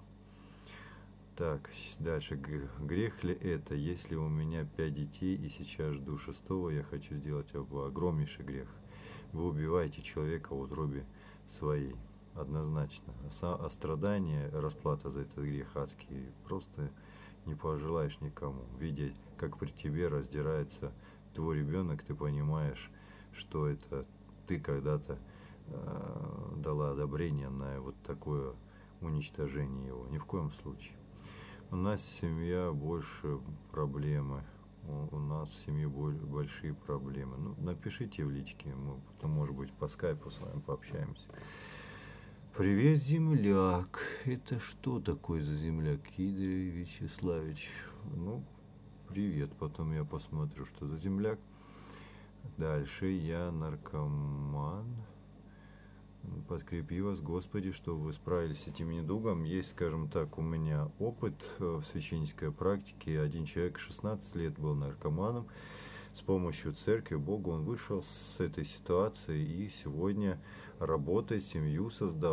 [SPEAKER 2] Так, дальше. Грех ли это? Если у меня пять детей и сейчас жду шестого, я хочу сделать огромнейший грех. Вы убиваете человека в утробе своей. Однозначно. А страдание, расплата за этот грех адский, просто не пожелаешь никому. Видя, как при тебе раздирается твой ребенок, ты понимаешь, что это ты когда-то э, дала одобрение на вот такое уничтожение его. Ни в коем случае. У нас семья больше проблемы. У, у нас в семье большие проблемы. Ну, напишите в личке, мы потом, может быть, по скайпу с вами пообщаемся. Привет, земляк. Это что такое за земляк? Игорь Вячеславович. Ну, привет. Потом я посмотрю, что за земляк. Дальше. Я наркоман. Подкрепи вас, Господи, что вы справились с этим недугом. Есть, скажем так, у меня опыт в священнической практике. Один человек шестнадцать лет был наркоманом. С помощью церкви, Бога, он вышел с этой ситуации и сегодня работает, семью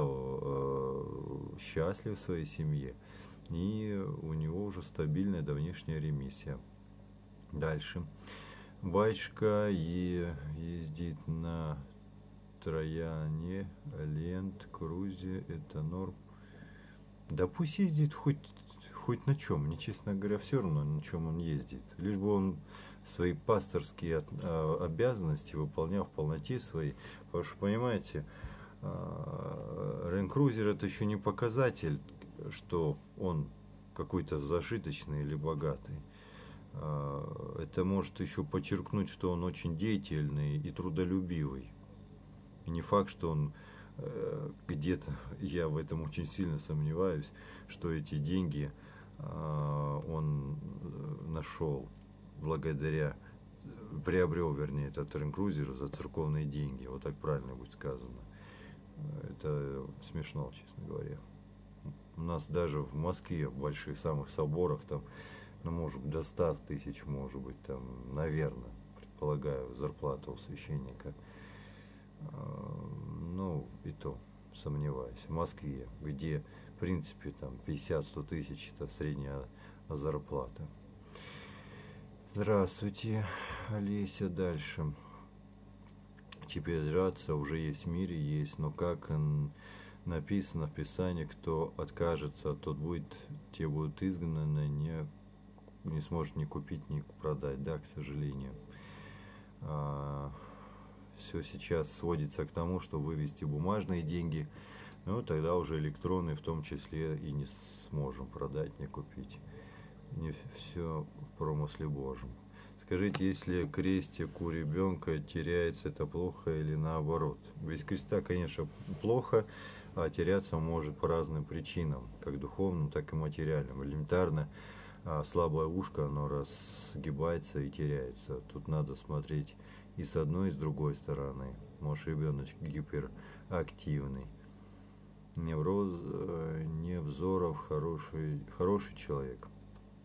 [SPEAKER 2] создал, счастлив в своей семье. И у него уже стабильная давнишняя ремиссия. Дальше. Батюшка и ездит на Трояне, Лент, Крузе, это норм. Да пусть ездит хоть, хоть на чем. Мне, честно говоря, все равно, на чем он ездит. Лишь бы он свои пасторские обязанности выполнял в полноте своей. Потому что, понимаете, Land Cruiser это еще не показатель, что он какой-то зажиточный или богатый. Это может еще подчеркнуть, что он очень деятельный и трудолюбивый. И не факт, что он где-то, я в этом очень сильно сомневаюсь, что эти деньги он нашел благодаря, приобрел, вернее, этот Land Cruiser за церковные деньги. Вот так правильно будет сказано. Это смешно, честно говоря. У нас даже в Москве, в больших самых соборах, там, ну, может быть, до ста тысяч, может быть, там, наверное, предполагаю, зарплата у священника. Ну, и то сомневаюсь. В Москве, где, в принципе, там пятьдесят-сто тысяч, это средняя зарплата. Здравствуйте, Олеся. Дальше. Теперь рация уже есть в мире, есть, но как написано в Писании, кто откажется, тот будет, те будут изгнаны, не, не сможет ни купить, ни продать. Да, к сожалению. А, все сейчас сводится к тому, что вывести бумажные деньги, ну, тогда уже электронные в том числе и не сможем продать, не купить. Не все в промысле Божьем. Скажите, если крестик у ребенка теряется, это плохо или наоборот? Без креста, конечно, плохо, а теряться может по разным причинам, как духовным, так и материальным. Элементарно а, слабое ушко, оно разгибается и теряется. Тут надо смотреть и с одной, и с другой стороны. Может, ребеночек гиперактивный. Невроз, Невзоров хороший, хороший человек.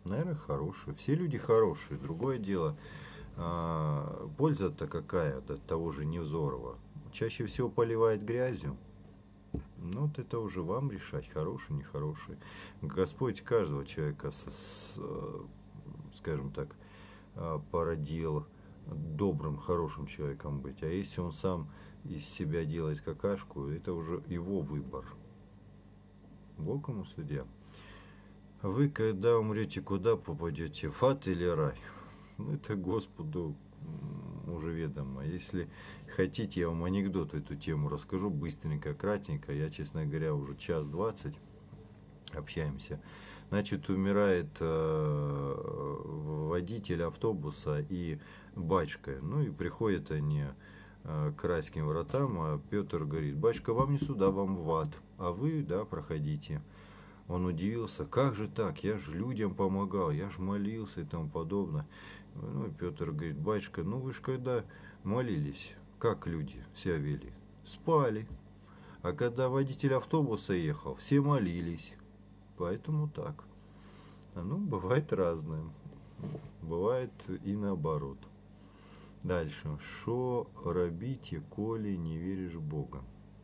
[SPEAKER 2] Наверное, хорошие. Все люди хорошие. Другое дело, а, польза-то какая от того же Невзорова? Чаще всего поливает грязью. Ну, вот это уже вам решать, хороший, нехороший. Господь каждого человека, с, с, скажем так, породил добрым, хорошим человеком быть. А если он сам из себя делает какашку, это уже его выбор. Бог ему судья. Вы, когда умрете, куда попадете, в ад или рай? Ну, это Господу уже ведомо. Если хотите, я вам анекдот эту тему расскажу быстренько, кратенько. Я, честно говоря, уже час двадцать общаемся. Значит, умирает э, водитель автобуса и батюшка. Ну и приходят они э, к райским вратам, а Петр говорит: батюшка, вам не сюда, вам в ад, а вы, да, проходите. Он удивился: как же так, я же людям помогал, я же молился и тому подобное. Ну, Петр говорит: батюшка, ну вы же когда молились, как люди себя вели? Спали. А когда водитель автобуса ехал, все молились. Поэтому так. Ну, бывает разное. Бывает и наоборот. Дальше. Шо робите, коли не веришь в Бога?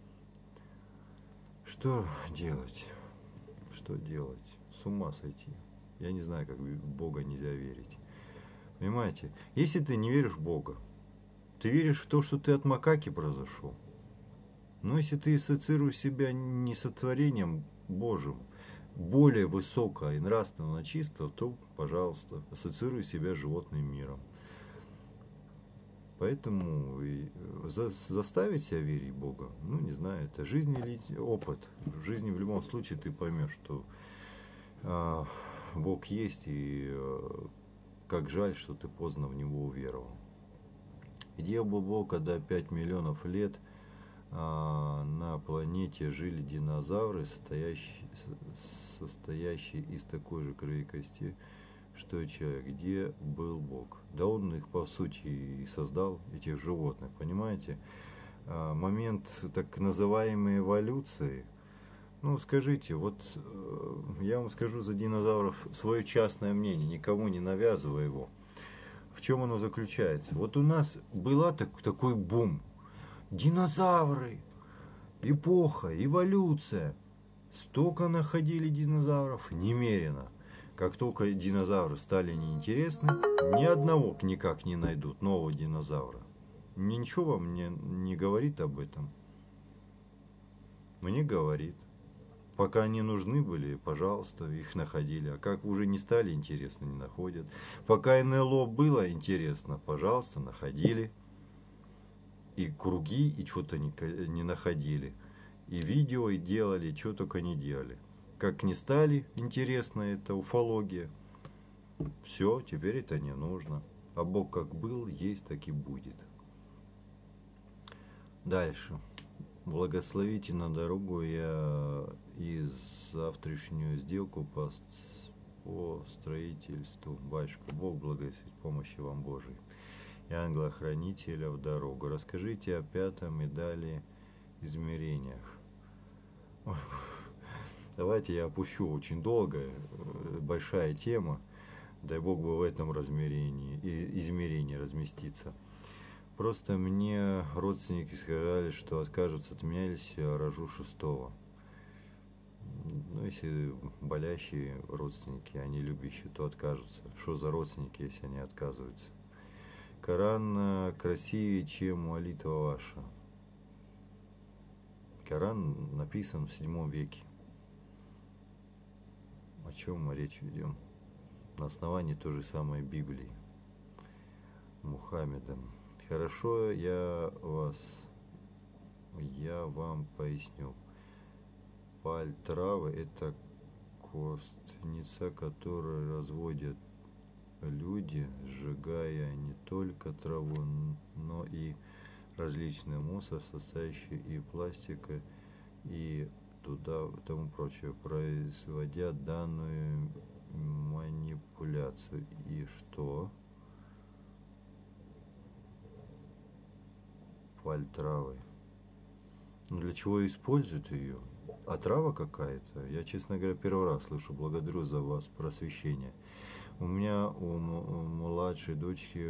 [SPEAKER 2] Что делать? Что делать? С ума сойти. Я не знаю, как в Бога нельзя верить. Понимаете? Если ты не веришь в Бога, ты веришь в то, что ты от макаки произошел. Но если ты ассоциируешь себя не сотворением Божьим, более высокого и нравственно чистого, то, пожалуйста, ассоциируй себя с животным миром. Поэтому за, заставить себя верить в Бога, ну, не знаю, это жизнь или опыт. В жизни в любом случае ты поймешь, что а, Бог есть, и а, как жаль, что ты поздно в Него уверовал. Где бы Бог, когда пять миллионов лет а, на планете жили динозавры, состоящие, состоящие из такой же крови и кости, что и человек? Где был Бог? Да он их, по сути, и создал, этих животных, понимаете? А, момент так называемой эволюции. Ну, скажите, вот я вам скажу за динозавров свое частное мнение, никому не навязывая его. В чем оно заключается? Вот у нас была так, такой бум. Динозавры, эпоха, эволюция. Столько находили динозавров, немерено. Как только динозавры стали неинтересны, ни одного никак не найдут нового динозавра. Ничего вам не, не говорит об этом. Мне говорит. Пока они нужны были, пожалуйста, их находили. А как уже не стали интересны, не находят. Пока эн эл о было интересно, пожалуйста, находили. И круги, и что-то не, не находили. И видео, и делали, и что только не делали. Как не стали интересно эта уфология, все, теперь это не нужно. А Бог как был, есть, так и будет. Дальше. Благословите на дорогу я и завтрашнюю сделку по, по строительству. Батюшка, Бог благословит, помощи вам Божией. И ангела-хранителя в дорогу. Расскажите о пятом и далее измерениях. Ой. Давайте я опущу, очень долго, большая тема. Дай Бог бы в этом размерении, измерении разместиться. Просто мне родственники сказали, что откажутся от меня, если я рожу шестого. Ну, если болящие родственники, они любящие, то откажутся. Что за родственники, если они отказываются? Коран красивее, чем молитва ваша. Коран написан в седьмом веке. О чем мы речь ведем? На основании той же самой Библии Мухаммедом. Хорошо, я вас, я вам поясню. Паль травы – это костница, которую разводят люди, сжигая не только траву, но и различные мусор, состоящий из пластика и туда и тому прочее, производя данную манипуляцию. И что? Паль травы. Ну, для чего используют ее? А трава какая-то? Я, честно говоря, первый раз слышу. Благодарю за вас просвещение. У меня у младшей дочки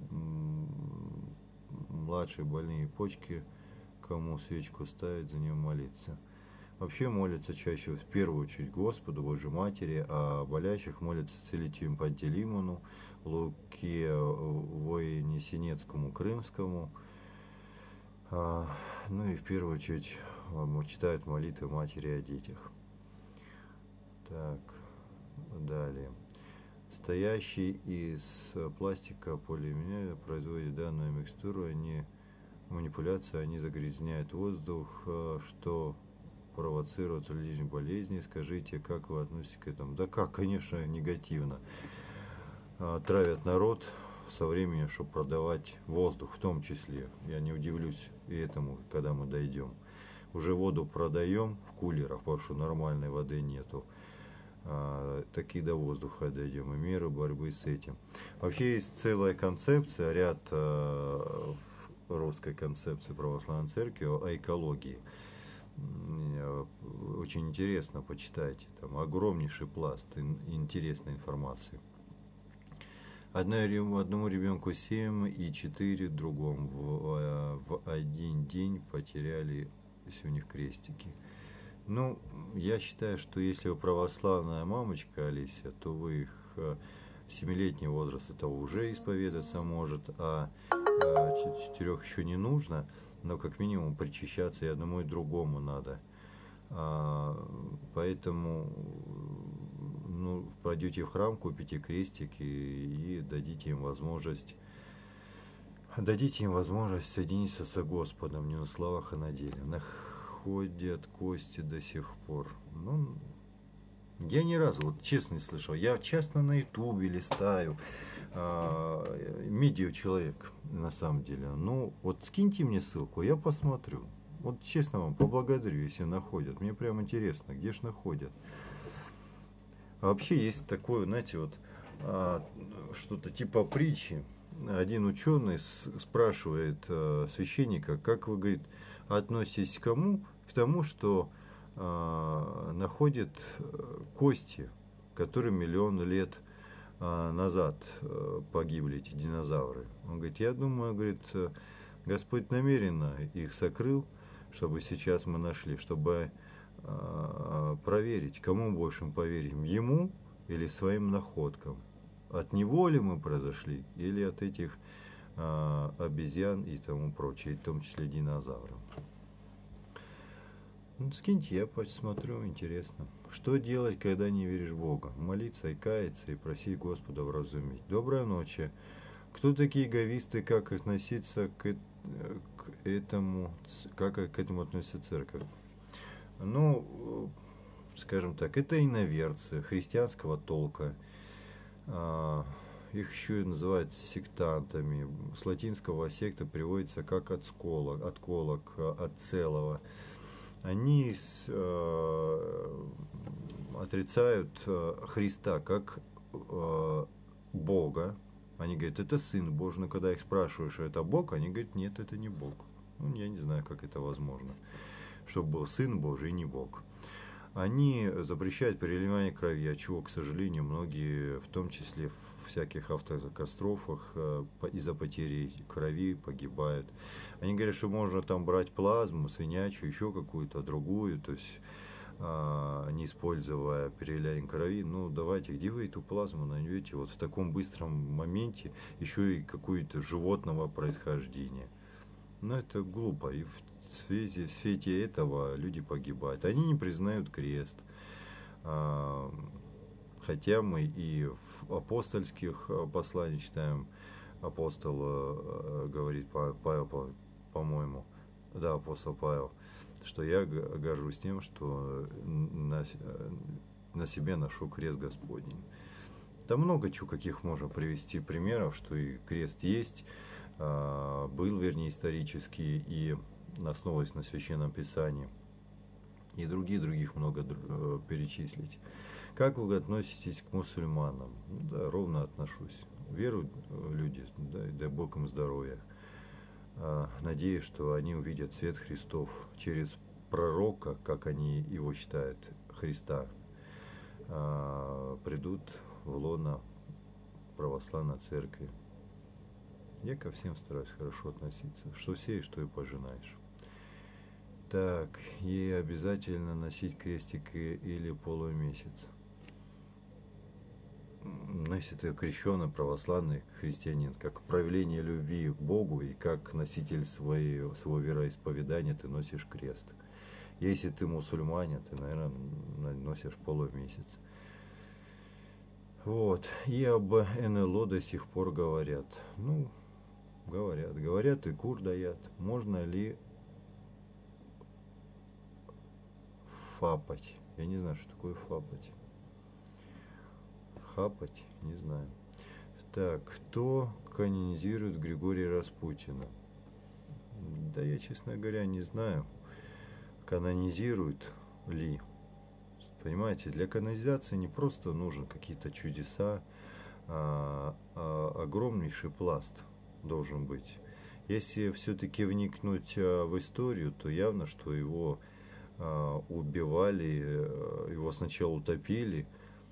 [SPEAKER 2] младшие больные почки, кому свечку ставить, за нее молиться. Вообще молятся чаще в первую очередь Господу, Божьей Матери, а болящих молятся целителю Пантелеймону, Луке, воине Синецкому, Крымскому. А, ну и в первую очередь читают молитвы Матери о детях. Так, далее. Стоящий из пластика полиэмиля производит данную микстуру, они манипуляции, они загрязняют воздух, что провоцирует различные болезни. Скажите, как вы относитесь к этому? Да как, конечно, негативно. Травят народ со временем, чтобы продавать воздух в том числе. Я не удивлюсь и этому, когда мы дойдем. Уже воду продаем в кулерах, потому что нормальной воды нету. Таки до воздуха дойдем, и меры борьбы с этим. Вообще есть целая концепция, ряд в русской концепции православной церкви о экологии. Очень интересно, почитайте, там огромнейший пласт интересной информации. Одному, одному ребенку семь и четыре другому в, в один день потеряли, если у них крестики. Ну, я считаю, что если вы православная мамочка, Олеся, то вы их семилетний возраст это уже исповедаться может, а четырех еще не нужно, но как минимум причащаться и одному, и другому надо. А, поэтому ну, пойдете в храм, купите крестики и дадите им возможность дадите им возможность соединиться со Господом, не на словах, а на деле. Находят кости до сих пор. Ну, я ни разу, вот честно не слышал. Я часто на ютубе листаю. А, медиа человек, на самом деле. Ну, вот скиньте мне ссылку, я посмотрю. Вот честно вам поблагодарю, если находят. Мне прям интересно, где ж находят. А вообще есть такое, знаете, вот а, что-то типа притчи. Один ученый спрашивает а, священника, как вы, говорит, относитесь к кому? К тому, что а, находят кости, которые миллион лет а, назад а, погибли, эти динозавры. Он говорит, я думаю, говорит, Господь намеренно их сокрыл, чтобы сейчас мы нашли, чтобы а, проверить, кому больше мы поверим, ему или своим находкам. От него ли мы произошли, или от этих а, обезьян и тому прочее, в том числе динозавров. Ну, скиньте, я посмотрю, интересно. Что делать, когда не веришь в Бога? Молиться и каяться, и просить Господа вразумить. Доброй ночи. Кто такие эгоисты, как относиться к, к этому, как к этому относится церковь? Ну, скажем так, это иноверцы христианского толка. Их еще и называют сектантами. С латинского секта приводится как от скола, от колок, от целого. Они э, отрицают Христа как э, Бога. Они говорят, это Сын Божий. Но когда их спрашиваешь, что это Бог, они говорят, нет, это не Бог. Ну, я не знаю, как это возможно, чтобы был Сын Божий и не Бог. Они запрещают переливание крови, от чего, к сожалению, многие, в том числе в всяких автокатастрофах, из-за потери крови погибают. Они говорят, что можно там брать плазму, свинячью, еще какую-то другую, то есть не используя переливание крови. Ну, давайте, где вы эту плазму найдете вот в таком быстром моменте, еще и какое-то животного происхождения? Ну, это глупо. И в свете, в свете этого люди погибают. Они не признают крест. Хотя мы и в апостольских посланиях читаем, апостол говорит, Павел, по-моему, да, апостол Павел, что я горжусь тем, что на, на себе ношу крест Господень. Там много чего, каких можно привести примеров, что и крест есть, был, вернее, исторический, и основываясь на Священном Писании, и другие, других много перечислить. Как вы относитесь к мусульманам? Да, ровно отношусь. Веруют люди, да, дай Бог им здоровья. Надеюсь, что они увидят свет Христов через пророка, как они его считают, Христа, придут в лоно православной церкви. Я ко всем стараюсь хорошо относиться. Что сеешь, то и пожинаешь. Так, и обязательно носить крестик или полумесяц. Ну, если ты крещеный, православный христианин, как проявление любви к Богу и как носитель своей, своего вероисповедания, ты носишь крест. Если ты мусульманин, ты, наверное, носишь полумесяц. Вот. И об эн эл о до сих пор говорят. Ну, говорят. Говорят и кур даят. Можно ли фапать? Я не знаю, что такое фапать. Хапать? Не знаю. Так, кто канонизирует Григория Распутина? Да я, честно говоря, не знаю, канонизируют ли. Понимаете, для канонизации не просто нужен какие-то чудеса, а, а огромнейший пласт должен быть. Если все-таки вникнуть в историю, то явно, что его а, убивали, его сначала утопили,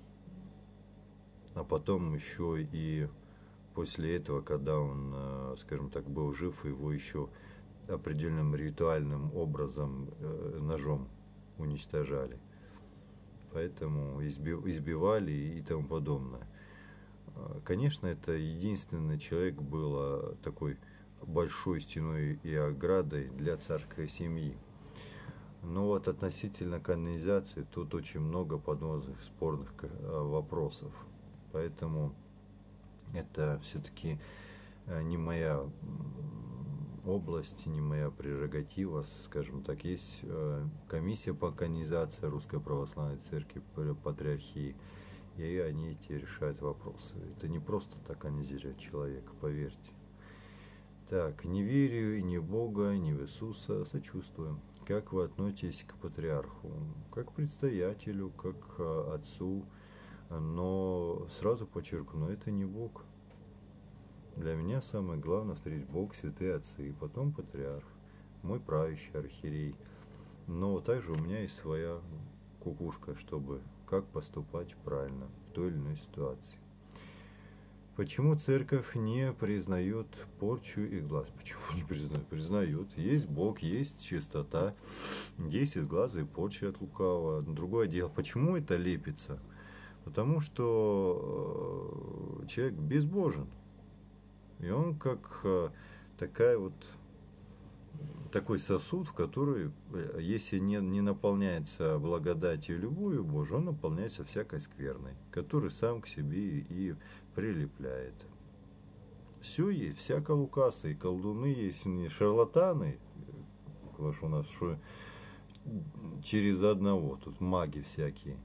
[SPEAKER 2] а потом еще и после этого, когда он, скажем так, был жив, его еще определенным ритуальным образом ножом уничтожали. Поэтому избивали и тому подобное. Конечно, это единственный человек был такой большой стеной и оградой для царской семьи. Но вот относительно канонизации тут очень много подводных спорных вопросов. Поэтому это все-таки не моя область, не моя прерогатива, скажем так. Есть комиссия по канонизации Русской Православной Церкви, Патриархии, и они эти решают вопросы. Это не просто так канонизировать человека, поверьте. Так, не верю ни в Бога, ни в Иисуса, сочувствую. Как вы относитесь к патриарху? Как к предстоятелю, как к отцу. Но сразу подчеркну, это не Бог. Для меня самое главное встретить Бог, святые отцы, и потом патриарх, мой правящий архиерей. Но также у меня есть своя кукушка, чтобы как поступать правильно в той или иной ситуации. Почему церковь не признает порчу и глаз? Почему не признает? Признает. Есть Бог, есть чистота, есть из глаза и порча от лукавого. Другое дело. Почему это лепится? Потому что человек безбожен. И он как такая вот, такой сосуд, в который, если не, не наполняется благодатью и любовью Божией, он наполняется всякой скверной, который сам к себе и прилепляет. Все есть, всяко лукавство, и колдуны есть, не шарлатаны, потому что у нас что, через одного, тут маги всякие,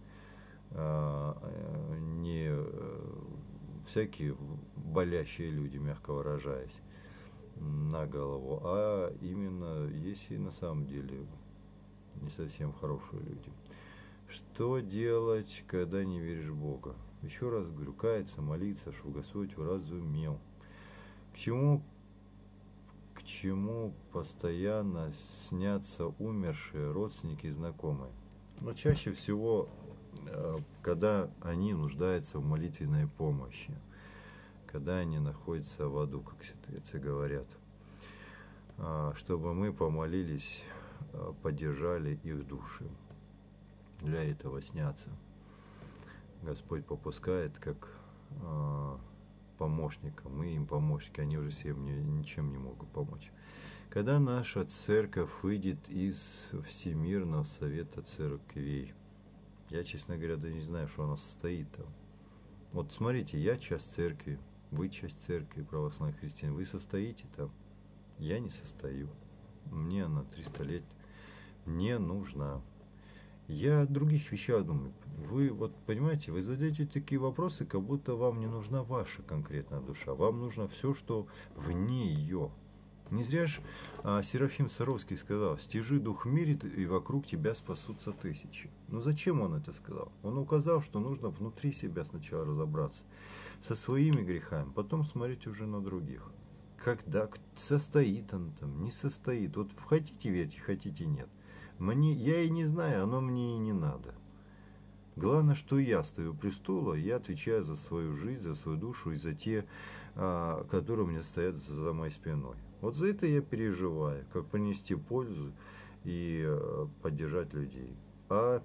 [SPEAKER 2] не всякие болящие люди, мягко выражаясь, на голову, а именно есть и на самом деле не совсем хорошие люди. Что делать, когда не веришь в Бога? Еще раз говорю, каяться, молиться, чтобы Господь уразумел. К чему, к чему постоянно снятся умершие родственники и знакомые? Но чаще всего, когда они нуждаются в молитвенной помощи, когда они находятся в аду, как святые говорят, чтобы мы помолились, поддержали их души. Для этого снятся. Господь попускает как помощника, мы им помощники, они уже себе ничем не могут помочь. Когда наша церковь выйдет из Всемирного Совета Церквей? Я, честно говоря, да не знаю, что она состоит там. Вот смотрите, я часть церкви, вы часть церкви, православных христиан, вы состоите там, я не состою. Мне она триста лет не нужна. Я о других вещах думаю. Вы вот понимаете, вы задаете такие вопросы, как будто вам не нужна ваша конкретная душа. Вам нужно все, что вне ее. Не зря же а, Серафим Саровский сказал: «Стяжи дух мирит, и вокруг тебя спасутся тысячи». Ну зачем он это сказал? Он указал, что нужно внутри себя сначала разобраться со своими грехами, потом смотреть уже на других. Когда состоит он там, не состоит. Вот хотите верьте, хотите нет. Мне, я и не знаю, оно мне и не надо. Главное, что я стою у престола, я отвечаю за свою жизнь, за свою душу и за те, а, которые у меня стоят за моей спиной. Вот за это я переживаю, как принести пользу и а, поддержать людей. А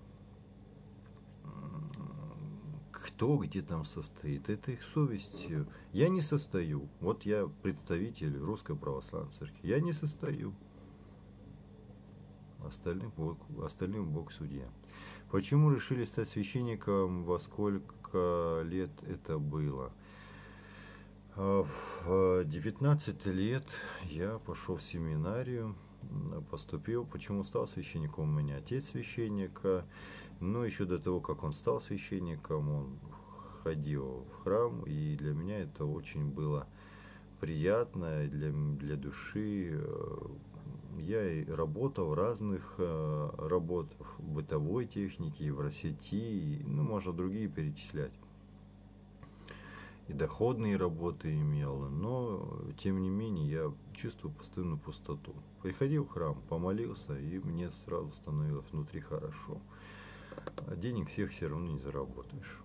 [SPEAKER 2] кто где там состоит, это их совесть. Я не состою. Вот я представитель Русской Православной Церкви. Я не состою. Остальным Бог, остальным Бог судья. Почему решили стать священником? Во сколько лет это было? В девятнадцать лет я пошел в семинарию, поступил. Почему стал священником? У меня отец священник. Но еще до того, как он стал священником, он ходил в храм, и для меня это очень было приятно, для, для души. Я и работал в разных работах, в бытовой технике, в сети, ну, можно другие перечислять. И доходные работы имел, но, тем не менее, я чувствую постоянную пустоту. Приходил в храм, помолился, и мне сразу становилось внутри хорошо. А денег всех все равно не заработаешь.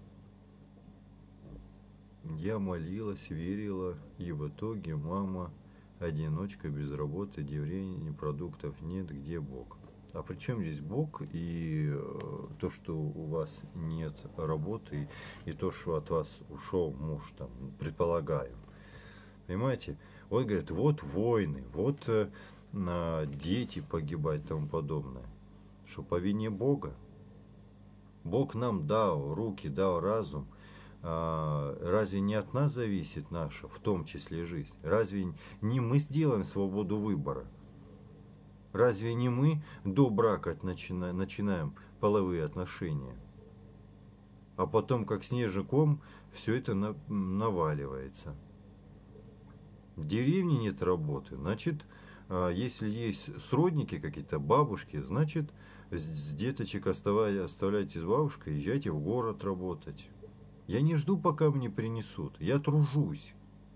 [SPEAKER 2] Я молилась, верила, и в итоге мама одиночка, без работы, денег, продуктов нет, где Бог? А при чем здесь Бог и то, что у вас нет работы, и то, что от вас ушел муж, там, предполагаю. Понимаете? Вот говорят, вот войны, вот э, дети погибают и тому подобное. Что по вине Бога? Бог нам дал руки, дал разум. Разве не от нас зависит наша, в том числе жизнь? Разве не мы сделаем свободу выбора? Разве не мы до брака начинаем, начинаем половые отношения? А потом, как снежный ком, все это на, наваливается. В деревне нет работы, значит, если есть сродники какие-то, бабушки, значит, с деточек оставляйте с бабушкой, езжайте в город работать. Я не жду, пока мне принесут, я тружусь.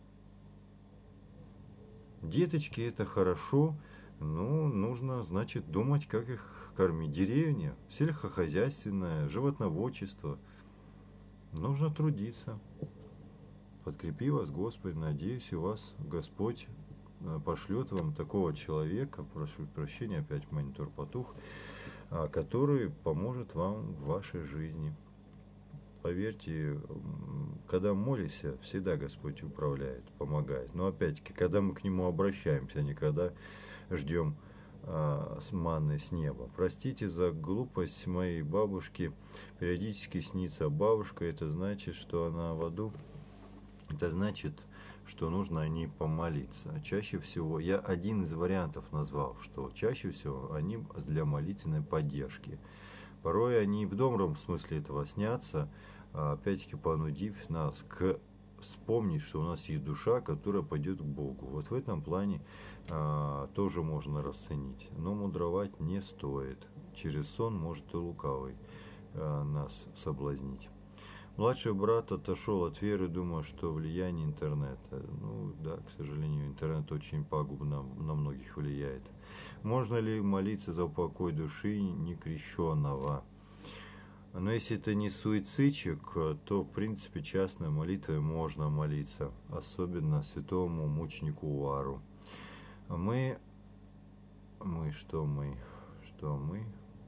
[SPEAKER 2] Деточки, это хорошо, но нужно, значит, думать, как их кормить. Деревня, сельскохозяйственное, животноводчество. Нужно трудиться. Подкрепи вас, Господь, надеюсь, и вас Господь пошлет вам такого человека, прошу прощения, опять монитор потух, который поможет вам в вашей жизни. Поверьте, когда молишься, всегда Господь управляет, помогает. Но опять-таки, когда мы к Нему обращаемся, не когда ждем а, с манны с неба. Простите за глупость моей бабушки. Периодически снится бабушка, это значит, что она в аду. Это значит, что нужно о ней помолиться. Чаще всего, я один из вариантов назвал, что чаще всего они для молитвенной поддержки. Порой они в добром смысле этого снятся, опять-таки понудив нас к вспомнить, что у нас есть душа, которая пойдет к Богу. Вот в этом плане а, тоже можно расценить. Но мудровать не стоит. Через сон может и лукавый а, нас соблазнить. Младший брат отошел от веры, думая, что влияние интернета. Ну да, к сожалению, интернет очень пагубно на многих влияет. Можно ли молиться за упокой души некрещенного? Но если это не суицидчик, то, в принципе, частной молитвой можно молиться, особенно святому мученику Уару. Мы, мы, что мы, что мы,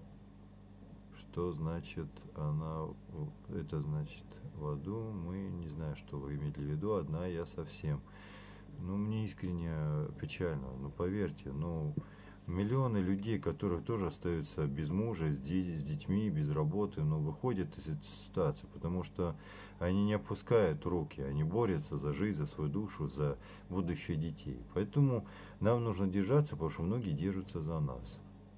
[SPEAKER 2] что значит она, это значит в аду, мы, не знаю, что вы имели в виду, одна я совсем. Ну, мне искренне печально, ну, поверьте, ну, миллионы людей, которые тоже остаются без мужа, с, де- с детьми, без работы, но выходят из этой ситуации, потому что они не опускают руки, они борются за жизнь, за свою душу, за будущее детей. Поэтому нам нужно держаться, потому что многие держатся за нас.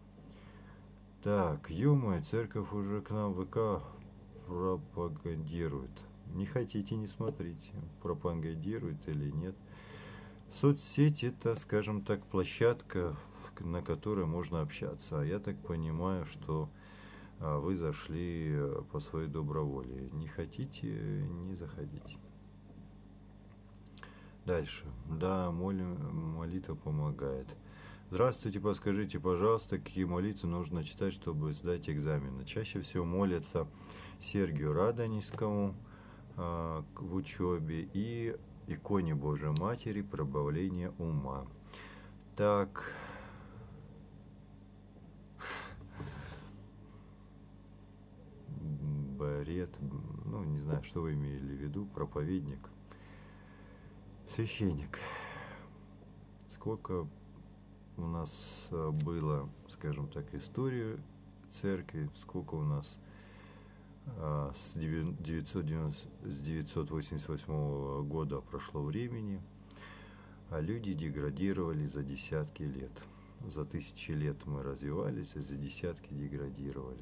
[SPEAKER 2] Так, ё-моё, церковь уже к нам ВК пропагандирует. Не хотите, не смотрите, пропагандирует или нет. Соцсеть — это, скажем так, площадка, на которой можно общаться. А я так понимаю, что а, вы зашли по своей доброволе. Не хотите, не заходите. Дальше. Да, молим, молитва помогает. Здравствуйте, подскажите, пожалуйста, какие молитвы нужно читать, чтобы сдать экзамены. Чаще всего молятся Сергию Радонежскому э, в учебе и иконе Божией Матери пробавления ума. Так, бред, ну не знаю, что вы имели в виду, проповедник, священник. Сколько у нас было, скажем так, истории церкви, сколько у нас а, с девятьсот восемьдесят восьмого года прошло времени, а люди деградировали за десятки лет. За тысячи лет мы развивались, а за десятки деградировали.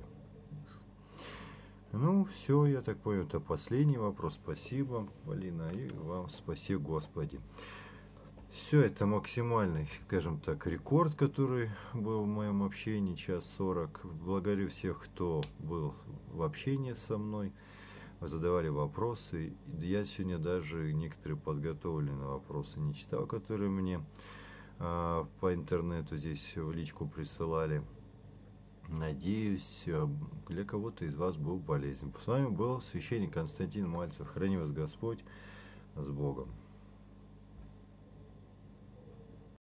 [SPEAKER 2] Ну, все, я так понял, это последний вопрос. Спасибо, Полина, и вам спаси Господи. Все, это максимальный, скажем так, рекорд, который был в моем общении, час сорок. Благодарю всех, кто был в общении со мной, задавали вопросы. Я сегодня даже некоторые подготовленные вопросы не читал, которые мне а, по интернету здесь в личку присылали. Надеюсь, для кого-то из вас был полезен. С вами был священник Константин Мальцев. Храни вас Господь. С Богом.